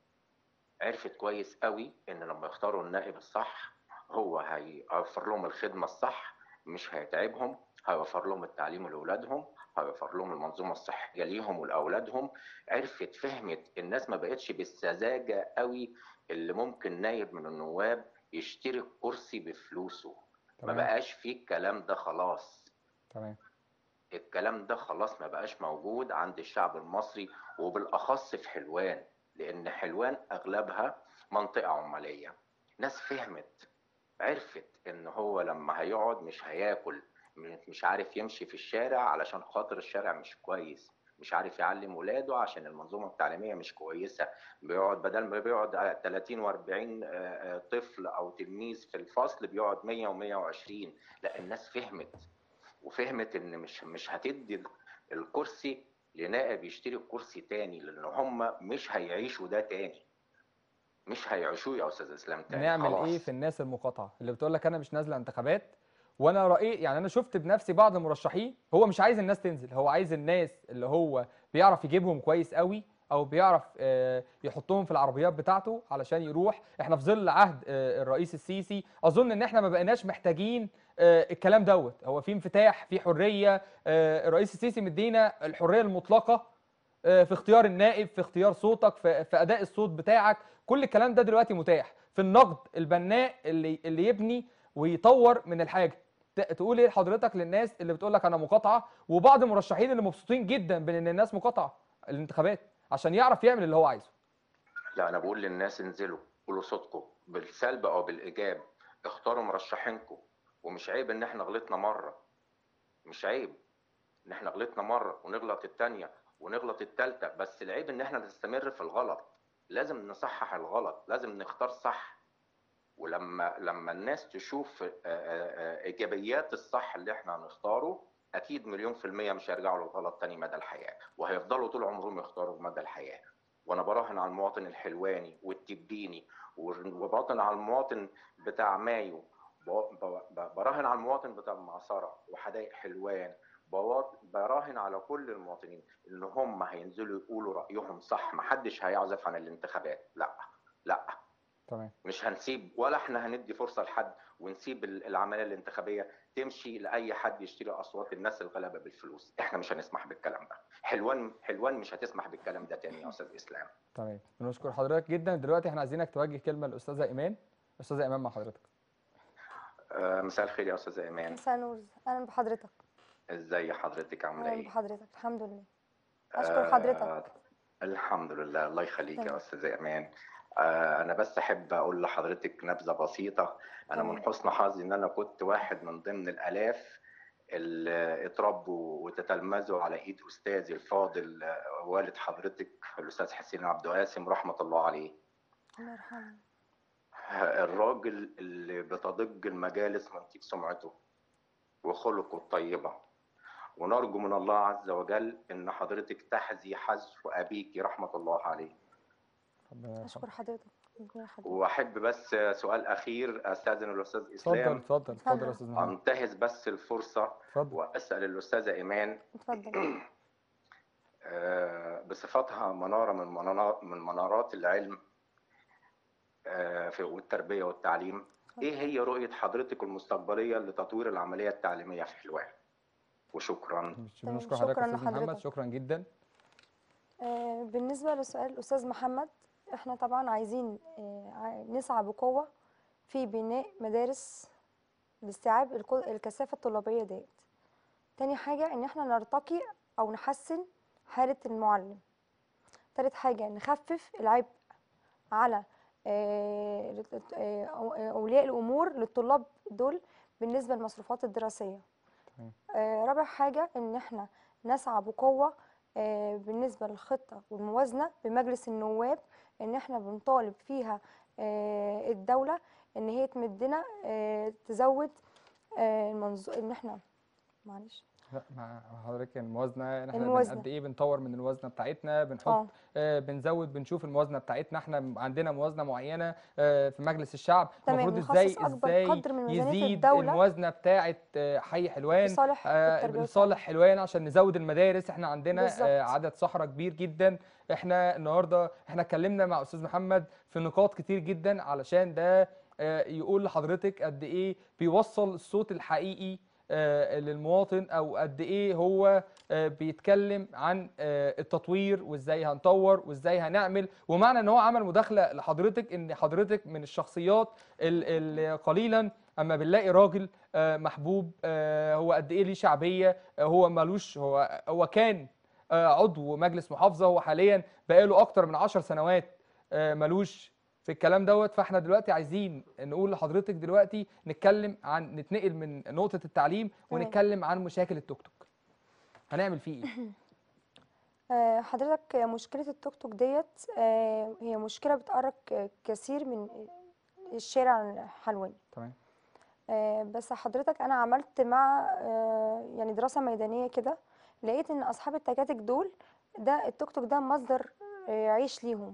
عرفت كويس قوي ان لما يختاروا النائب الصح هو هيوفر لهم الخدمة الصح، مش هيتعبهم، هيوفر لهم التعليم لاولادهم، هيوفر لهم المنظومة الصحية ليهم ولاولادهم. عرفت فهمت الناس، ما بقتش بالسذاجة قوي اللي ممكن نائب من النواب يشتري الكرسي بفلوسه. ما تمام. بقاش فيه الكلام ده خلاص. تمام. الكلام ده خلاص ما بقاش موجود عند الشعب المصري، وبالأخص في حلوان، لأن حلوان أغلبها منطقة عمالية. ناس فهمت، عرفت إن هو لما هيقعد مش هياكل، مش عارف يمشي في الشارع علشان خاطر الشارع مش كويس، مش عارف يعلم ولاده عشان المنظومة التعليمية مش كويسة. بيقعد بدل ما بيقعد ثلاثين و40 طفل أو تلميذ في الفصل بيقعد مية ومية وعشرين. لا، الناس فهمت، وفهمت ان مش مش هتدي الكرسي لنائب يشتري الكرسي تاني، لان هم مش هيعيشوا ده تاني، مش هيعيشوه يا استاذ اسلام تاني نعمل ايه في خلاص. الناس المقاطعه اللي بتقول لك انا مش نازله انتخابات؟ وانا رايي يعني انا شفت بنفسي بعض المرشحين هو مش عايز الناس تنزل، هو عايز الناس اللي هو بيعرف يجيبهم كويس قوي او بيعرف آه، يحطهم في العربيات بتاعته علشان يروح. احنا في ظل عهد آه، الرئيس السيسي اظن ان احنا ما بقيناش محتاجين آه، الكلام دوت. هو في انفتاح، في حريه، آه، الرئيس السيسي مدينا الحريه المطلقه آه، في اختيار النائب، في اختيار صوتك، في, في اداء الصوت بتاعك. كل الكلام ده دلوقتي متاح في النقد البناء اللي اللي يبني ويطور من الحاجه. ت- تقول ايه حضرتك للناس اللي بتقول لك انا مقاطعه، وبعض المرشحين اللي مبسوطين جدا بان الناس مقاطعه الانتخابات عشان يعرف يعمل اللي هو عايزه؟ لا، انا بقول للناس انزلوا قولوا صوتكم بالسلب او بالايجاب، اختاروا مرشحينكم. ومش عيب ان احنا غلطنا مره، مش عيب ان احنا غلطنا مره ونغلط التانيه ونغلط التالته، بس العيب ان احنا نستمر في الغلط. لازم نصحح الغلط، لازم نختار صح. ولما لما الناس تشوف آه، آه، آه، ايجابيات الصح اللي احنا هنختاره، اكيد مليون في المية مش هيرجعوا للغلط تاني مدى الحياة، وهيفضلوا طول عمرهم يختاروا مدى الحياة. وانا براهن على المواطن الحلواني والتبيني، وبراهن على المواطن بتاع مايو، ب- ب- براهن على المواطن بتاع المعصرة وحدائق حلوان، بواط- براهن على كل المواطنين ان هم هينزلوا يقولوا رأيهم صح. محدش هيعزف عن الانتخابات، لا لا. تمام. مش هنسيب ولا احنا هندي فرصه لحد ونسيب العمليه الانتخابيه تمشي لاي حد يشتري اصوات الناس الغلابه بالفلوس. احنا مش هنسمح بالكلام ده. حلوان حلوان مش هتسمح بالكلام ده تاني يا استاذ اسلام. تمام، بنشكر حضرتك جدا. دلوقتي احنا عايزينك توجه كلمه للاستاذه ايمان. استاذه ايمان مع حضرتك. آه، مساء الخير يا استاذه ايمان. مساء النور، اهلا بحضرتك. ازي حضرتك، عامله اهلا ايه؟ بحضرتك، الحمد لله. اشكر حضرتك. آه، الحمد لله، الله يخليك يا تمام. استاذه ايمان. آه، انا بس احب اقول لحضرتك نبذه بسيطه. انا من تمام. حسن حظي ان انا كنت واحد من ضمن الالاف اللي اتربوا وتتلمذوا على ايد استاذي الفاضل، آه، والد حضرتك الاستاذ حسين عبد قاسم رحمه الله عليه. الله يرحمه. الراجل اللي بتضج المجالس من طيب سمعته وخلقه الطيبه. ونرجو من الله عز وجل ان حضرتك تحذي حذو ابيك رحمه الله عليه. ربنا يرحمه. اشكر حضرتك. ربنا يخليك. واحب بس سؤال اخير استاذن الاستاذ اتفضل اسلام، اتفضل اتفضل يا استاذ محمد. انتهز بس الفرصه اتفضل. واسال الاستاذه ايمان اتفضل. آه، بصفتها مناره من منارات من منارات العلم آه، في والتربيه والتعليم، ايه هي رؤيه حضرتك المستقبليه لتطوير العمليه التعليميه في حلوان؟ وشكرا. تمام، بنشكر حضرتك يا شكرا استاذ محمد، لحضرتك. شكرا جدا. آه، بالنسبة لسؤال الأستاذ محمد، احنا طبعا عايزين آه، ع- نسعى بقوة في بناء مدارس لاستيعاب الكو- الكثافة الطلابية ديت. تاني حاجة إن احنا نرتقي أو نحسن حالة المعلم. تالت حاجة نخفف العبء على آه، لت- آه، أو- آه، أولياء الأمور للطلاب دول بالنسبة للمصروفات الدراسية. تمام. آه، رابع حاجة إن احنا نسعى بقوة آه، بالنسبة للخطة والموازنة بمجلس النواب، إن احنا بنطالب فيها آه، الدولة إن هي تمدنا آه، تزود آه، المنظو إن احنا معلش لا، مع حضرتك الموازنه، ان احنا بن الموازنة. قد ايه بنطور من الموازنه بتاعتنا، بنحط اه آه بنزود، بنشوف الموازنه بتاعتنا. احنا عندنا موازنه معينه آه في مجلس الشعب، تمام، المفروض نخصص ازاي أكبر ازاي قدر من ميزانية يزيد الدولة الموازنه بتاعه آه حي حلوان لصالح آه التربية لصالح والتعليم. حلوان عشان نزود المدارس. احنا عندنا آه بالظبط. عدد صحراء كبير جدا. احنا النهارده احنا اتكلمنا مع استاذ محمد في نقاط كتير جدا علشان ده آه يقول لحضرتك قد ايه بيوصل الصوت الحقيقي آه، للمواطن، او قد ايه هو آه، بيتكلم عن آه، التطوير وازاي هنطور وازاي هنعمل. ومعنى ان هو عمل مداخله لحضرتك ان حضرتك من الشخصيات اللي قليلا اما بنلاقي راجل آه، محبوب، آه، هو قد ايه ليه شعبيه. آه، هو مالوش، هو هو كان آه، عضو مجلس محافظه، هو حاليا بقاله اكتر من عشر سنوات آه، مالوش في الكلام دوت. فاحنا دلوقتي عايزين نقول لحضرتك دلوقتي نتكلم عن، نتنقل من نقطة التعليم تمام. ونتكلم عن مشاكل التوك توك. هنعمل فيه ايه؟ آه، حضرتك مشكلة التوك توك ديت آه، هي مشكلة بتأرق كثير من الشارع الحلواني. تمام. آه، بس حضرتك أنا عملت مع آه، يعني دراسة ميدانية كده، لقيت إن أصحاب التكاتك دول ده التوك توك ده مصدر آه، عيش ليهم.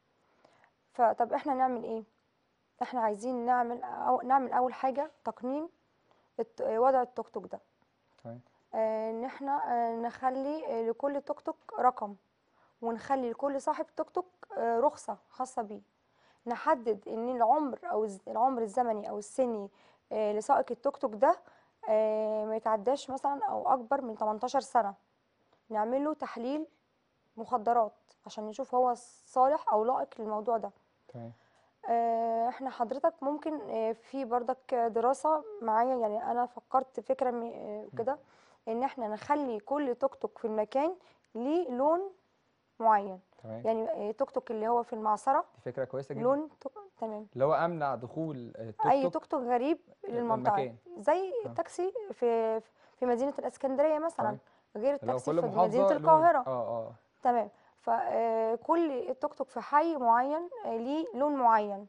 فطب إحنا نعمل إيه؟ إحنا عايزين نعمل أو نعمل أول حاجة تقنين الت- وضع التوك توك ده. تمام. آه، إن إحنا آه، نخلي آه، لكل توك توك رقم، ونخلي لكل صاحب توك توك آه، رخصة خاصة بيه. نحدد ان العمر او الز- العمر الزمني او السني آه، لسائق التوك توك ده آه، ما يتعداش مثلا او اكبر من تمنتاشر سنة. نعمل له تحليل مخدرات عشان نشوف هو صالح او لائق للموضوع ده. تمام. آه، احنا حضرتك ممكن آه، في برضك دراسة معايا، يعني انا فكرت فكرة م- آه، كده ان احنا نخلي كل توك توك في المكان ليه لون معين. تمام. يعني آه، توك توك اللي هو في المعصرة دي فكره كويسه جدا، لون توك. تمام. اللي هو امنع دخول آه، التوك اي توك توك توك غريب للمنطقة، المكان. زي آه. التاكسي في في مدينة الاسكندرية مثلا، تمام. غير اللي هو التاكسي كل في مدينة محافظه لون. القاهرة. اه اه تمام. فكل توك توك في حي معين آه، ليه لون معين.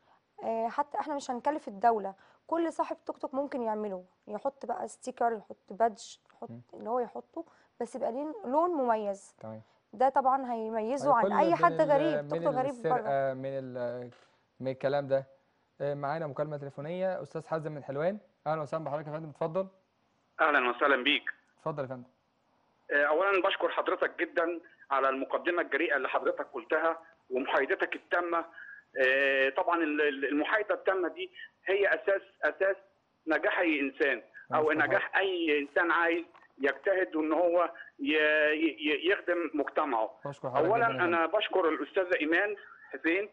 آه، حتى احنا مش هنكلف الدولة، كل صاحب توك توك ممكن يعمله، يحط بقى ستيكر، يحط بادج، يحط مم. اللي هو يحطه، بس يبقى ليه لون مميز. تمام. ده طبعا هيميزه عن هيقل اي من حد ال غريب، توك من توك غريب بره. السرقه، من ال من الكلام ده. آه، معانا مكالمه تليفونيه، استاذ حازم من حلوان. اهلا وسهلا بحضرتك يا فندم، اتفضل. اهلا وسهلا بيك. اتفضل يا فندم. آه، اولا بشكر حضرتك جدا على المقدمه الجريئه اللي حضرتك قلتها ومحايدتك التامه. آه، طبعا ال- ال- المحايده التامه دي هي اساس اساس نجاح اي انسان، او بشكر نجاح اي انسان عايز يجتهد ان هو ي- ي- يخدم مجتمعه. بشكر حضرتك اولا جدا يا فندم. انا بشكر الاستاذه ايمان حسين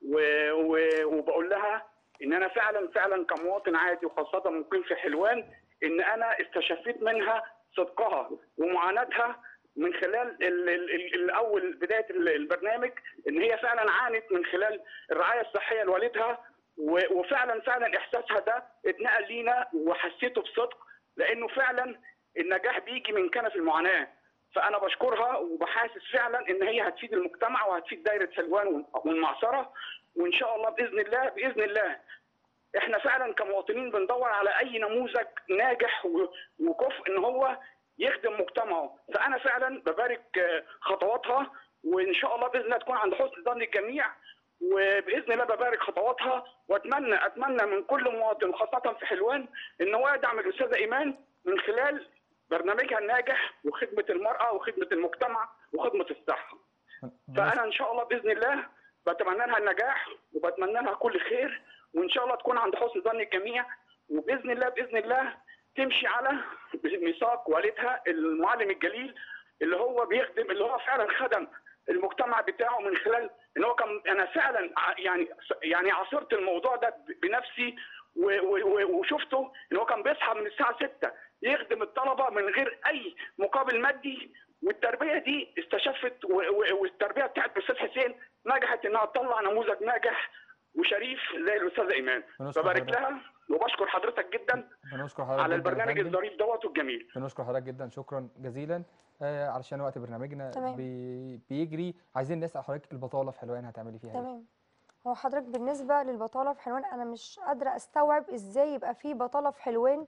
و- و- وبقول لها ان انا فعلا فعلا كمواطن عادي وخاصه مقيم في حلوان، ان انا استشفيت منها صدقها ومعاناتها من خلال ال- ال- ال- الاول بدايه ال- البرنامج، ان هي فعلا عانت من خلال الرعايه الصحيه لوالدها، و- وفعلا فعلا احساسها ده اتنقل لينا وحسيته بصدق، لانه فعلا النجاح بيجي من كنف المعاناه. فانا بشكرها وبحاسس فعلا ان هي هتفيد المجتمع وهتفيد دايره حلوان والمعصره، وان شاء الله باذن الله باذن الله احنا فعلا كمواطنين بندور على اي نموذج ناجح و- وكفء ان هو يخدم مجتمعه. فانا فعلا ببارك آه، خطواتها، وان شاء الله باذن الله تكون عند حسن ظن الجميع، وباذن الله ببارك خطواتها، واتمنى اتمنى من كل مواطن خاصه في حلوان ان هو يدعم الاستاذه ايمان من خلال برنامجها الناجح وخدمه المراه وخدمه المجتمع وخدمه الصحه. فانا ان شاء الله باذن الله بتمنى لها النجاح وبتمنى لها كل خير، وان شاء الله تكون عند حسن ظن الجميع، وباذن الله باذن الله تمشي على ميثاق والدها المعلم الجليل اللي هو بيخدم، اللي هو فعلا خدم المجتمع بتاعه من خلال ان هو كان، انا فعلا ع- يعني يعني عاصرت الموضوع ده ب- بنفسي و- و- وشفته ان هو كان بيصحى من الساعه ستة يخدم الطلبه من غير اي مقابل مادي، والتربيه دي استشفت و- و- والتربيه بتاعت الاستاذ حسين نجحت انها تطلع نموذج ناجح وشريف زي الاستاذه ايمان. بنشكر ببارك حضرتك. لها وبشكر حضرتك جدا بنشكر حضرتك على جدا يا البرنامج فندم. الظريف دوت والجميل. بنشكر حضرتك جدا، شكرا جزيلا. آه علشان وقت برنامجنا تمام. بي بيجري، عايزين نسال حضرتك البطاله في حلوان هتعملي فيها ايه؟ تمام. هو حضرتك بالنسبة للبطالة في حلوان، أنا مش قادرة أستوعب إزاي يبقى في بطالة في حلوان،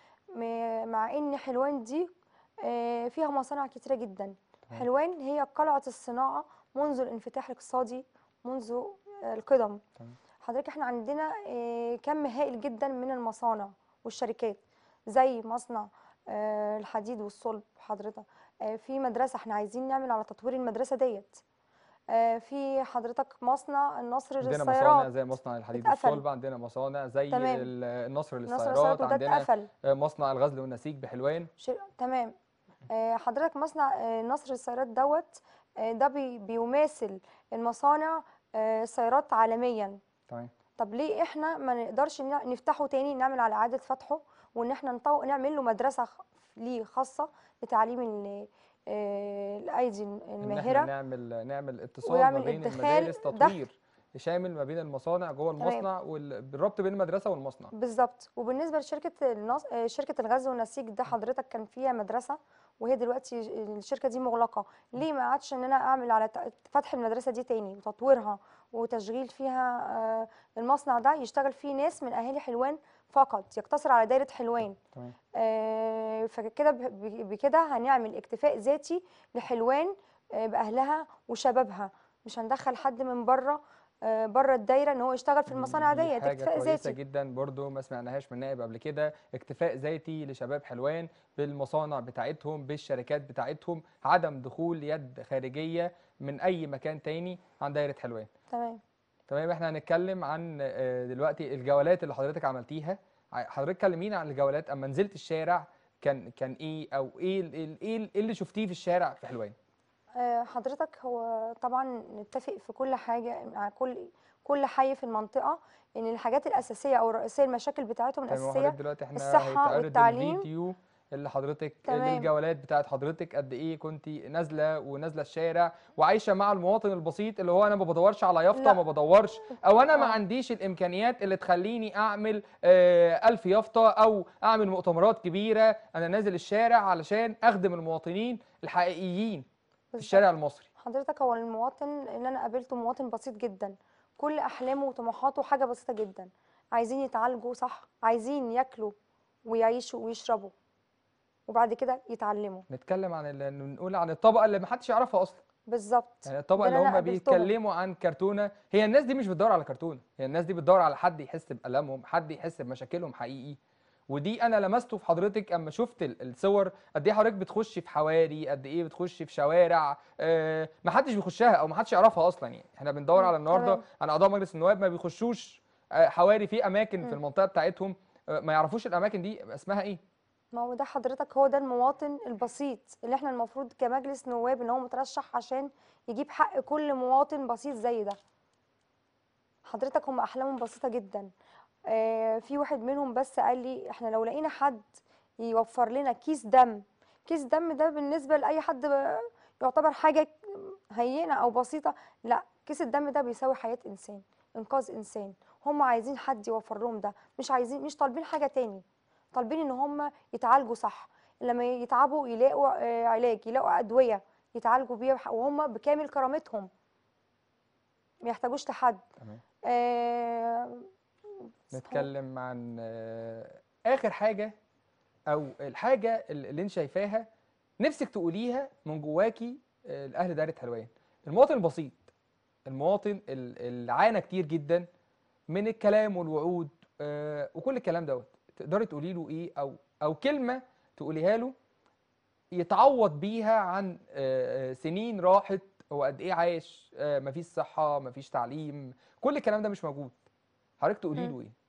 م- مع إن حلوان دي آه، فيها مصانع كتيرة جدا. تمام. حلوان هي قلعة الصناعة منذ الانفتاح الاقتصادي، منذ آه، القدم. تمام. حضرتك احنا عندنا آه، كم هائل جدا من المصانع والشركات، زي مصنع آه، الحديد والصلب. حضرتك آه، في مدرسة احنا عايزين نعمل على تطوير المدرسة ديت. آه، في حضرتك مصنع النصر عندنا مصانع للسيارات زي مصنع الحديد اتقفل. والصلب، عندنا مصانع زي تمام. ال- النصر النصر للسيارات، للسيارات وده عندنا اتقفل. آه، مصنع الغزل والنسيج بحلوان. شر... تمام. آه، حضرتك مصنع آه، نصر السيارات دوت آه، ده بي... بيماثل المصانع آه، السيارات عالميا. تمام. طب ليه احنا ما نقدرش نع- نفتحه تاني، نعمل على اعاده فتحه، وان احنا نطو... نعمل له مدرسه خ- ليه خاصه لتعليم ال... آه، الايدي ان احنا الماهره، نعمل نعمل اتصال ما ويعمل بين ادخال المدارس، دخل. تطوير شامل ما بين المصانع جوه تمام. المصنع، والربط بين المدرسه والمصنع. بالظبط. وبالنسبه لشركه النص... آه، شركه الغزل والنسيج ده، حضرتك كان فيها مدرسه وهي دلوقتي الشركه دي مغلقه. ليه ما عادش ان انا اعمل على ت- فتح المدرسه دي تاني وتطويرها وتشغيل فيها آه، المصنع ده يشتغل فيه ناس من اهالي حلوان فقط، يقتصر على دايره حلوان. تمام. آه، فكده ب- ب- بكده هنعمل اكتفاء ذاتي لحلوان آه، باهلها وشبابها، مش هندخل حد من بره آه، بره الدايره ان هو يشتغل في المصانع دي ديت. حاجة اكتفاء كويسة ذاتي. جدا برضو ما سمعناهاش من نائب قبل كده، اكتفاء ذاتي لشباب حلوان بالمصانع بتاعتهم، بالشركات بتاعتهم، عدم دخول يد خارجية من أي مكان تاني عن دايرة حلوان. تمام. تمام. احنا هنتكلم عن آه، دلوقتي الجولات اللي حضرتك عملتيها. ع- حضرتك كلمينا عن الجولات اما نزلت الشارع، كان كان ايه، او ايه ال- ال- ايه ال- إيه اللي شفتيه في الشارع في حلوان؟ آه، حضرتك هو طبعا نتفق في كل حاجة مع كل كل حي في المنطقة إن الحاجات الأساسية أو الرئيسية المشاكل بتاعتهم تمام. وحضرتك الأساسية دلوقتي احنا الصحة هيتعرض والتعليم. الفيديو اللي حضرتك تمام. للجولات بتاعت حضرتك قد ايه كنت نازله ونازله الشارع وعايشه مع المواطن البسيط اللي هو انا ما بدورش على يافطه، ما لا. بدورش او انا ما اه عنديش الامكانيات اللي تخليني اعمل آه ألف يافطه او اعمل مؤتمرات كبيره. انا نازل الشارع علشان اخدم المواطنين الحقيقيين في الشارع بالظبط. المصري. حضرتك هو المواطن اللي أنا قابلته مواطن بسيط جدا، كل أحلامه وطموحاته حاجة بسيطة جدا، عايزين يتعالجوا صح، عايزين ياكلوا ويعيشوا ويشربوا وبعد كده يتعلموا. نتكلم عن ال- نقول عن الطبقه اللي محدش يعرفها اصلا، بالظبط. يعني الطبقه ده اللي اللي أنا هم قابلتهم. بيتكلموا عن كرتونه. هي الناس دي مش بتدور على كرتونه، هي الناس دي بتدور على حد يحس بألمهم، حد يحس بمشاكلهم حقيقي. ودي انا لمسته في حضرتك اما شفت ال- الصور قد ايه حضرتك بتخش في حواري، قد ايه بتخش في شوارع آه ما حدش بيخشها او ما حدش يعرفها اصلا. يعني احنا بندور مم. على النهارده تمام. عن اعضاء مجلس النواب ما بيخشوش آه حواري في اماكن في مم. المنطقه بتاعتهم، آه ما يعرفوش الاماكن دي اسمها ايه. ما هو ده حضرتك هو ده المواطن البسيط اللي احنا المفروض كمجلس نواب ان هو مترشح عشان يجيب حق كل مواطن بسيط زي ده. حضرتك هم احلامهم بسيطة جدا. آه في واحد منهم بس قال لي احنا لو لقينا حد يوفر لنا كيس دم. كيس دم ده بالنسبة لأي حد ب- يعتبر حاجة هينة أو بسيطة. لا، كيس الدم ده بيساوي حياة إنسان، إنقاذ إنسان. هم عايزين حد يوفر لهم ده، مش عايزين، مش طالبين حاجة تاني، طالبين إن هم يتعالجوا صح. لما يتعبوا يلاقوا آه، علاج، يلاقوا أدوية يتعالجوا بيها بح- وهم بكامل كرامتهم، ما يحتاجوش لحد. تمام. آه، هو نتكلم عن آه اخر حاجه او الحاجه اللي انت شايفاها نفسك تقوليها من جواكي آه، لاهل دايره حلوان، المواطن البسيط، المواطن ال- اللي عانى كتير جدا من الكلام والوعود آه، وكل الكلام دوت، تقدري تقولي له ايه او او كلمه تقوليها له يتعوض بيها عن آه، آه، سنين راحت، هو قد ايه عايش آه، مفيش صحه، مفيش تعليم، كل الكلام ده مش موجود، حضرتك تقولي مم. له ايه؟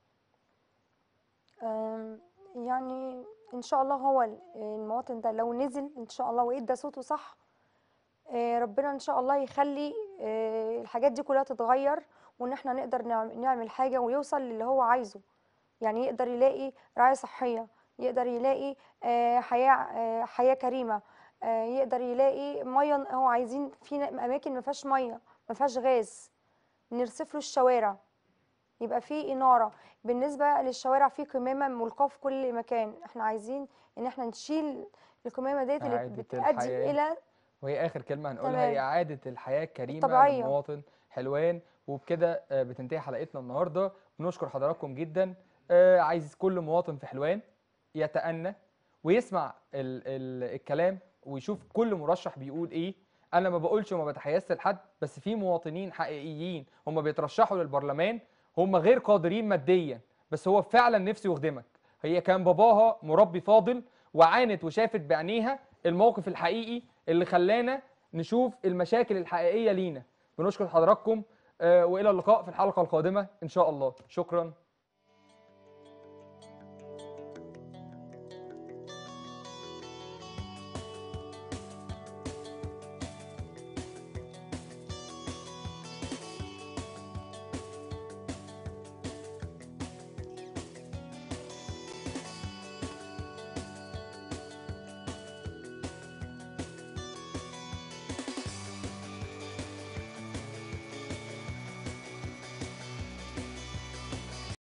آم، يعني ان شاء الله هو ال- المواطن ده لو نزل ان شاء الله وادى صوته صح، آه، ربنا ان شاء الله يخلي آه، الحاجات دي كلها تتغير، وان احنا نقدر نعم- نعمل حاجة ويوصل للي هو عايزه. يعني يقدر يلاقي رعاية صحية، يقدر يلاقي آه، حياة آه، حياة كريمة، آه، يقدر يلاقي مية. هو عايزين في اماكن ما فيهاش مية، ما فيهاش غاز، نرصف له الشوارع، يبقى في إنارة. بالنسبة للشوارع في قمامة ملقاة في كل مكان، احنا عايزين ان احنا نشيل القمامة ديت اللي اعاده بتؤدي الحياه، إلى وهي اخر كلمه هنقولها هي تمام اعاده الحياه الكريمه الطبيعية. لمواطن حلوان. وبكده آه، بتنتهي حلقتنا النهارده، بنشكر حضراتكم جدا. آه، عايز كل مواطن في حلوان يتأنى ويسمع ال ال الكلام ويشوف كل مرشح بيقول ايه. انا ما بقولش وما بتحيزش لحد، بس في مواطنين حقيقيين هم بيترشحوا للبرلمان، هم غير قادرين ماديا، بس هو فعلا نفسه يخدمك. هي كان باباها مربي فاضل وعانت وشافت بعينيها الموقف الحقيقي اللي خلانا نشوف المشاكل الحقيقية لينا. بنشكر حضراتكم آه، والى اللقاء في الحلقة القادمة ان شاء الله. شكرا.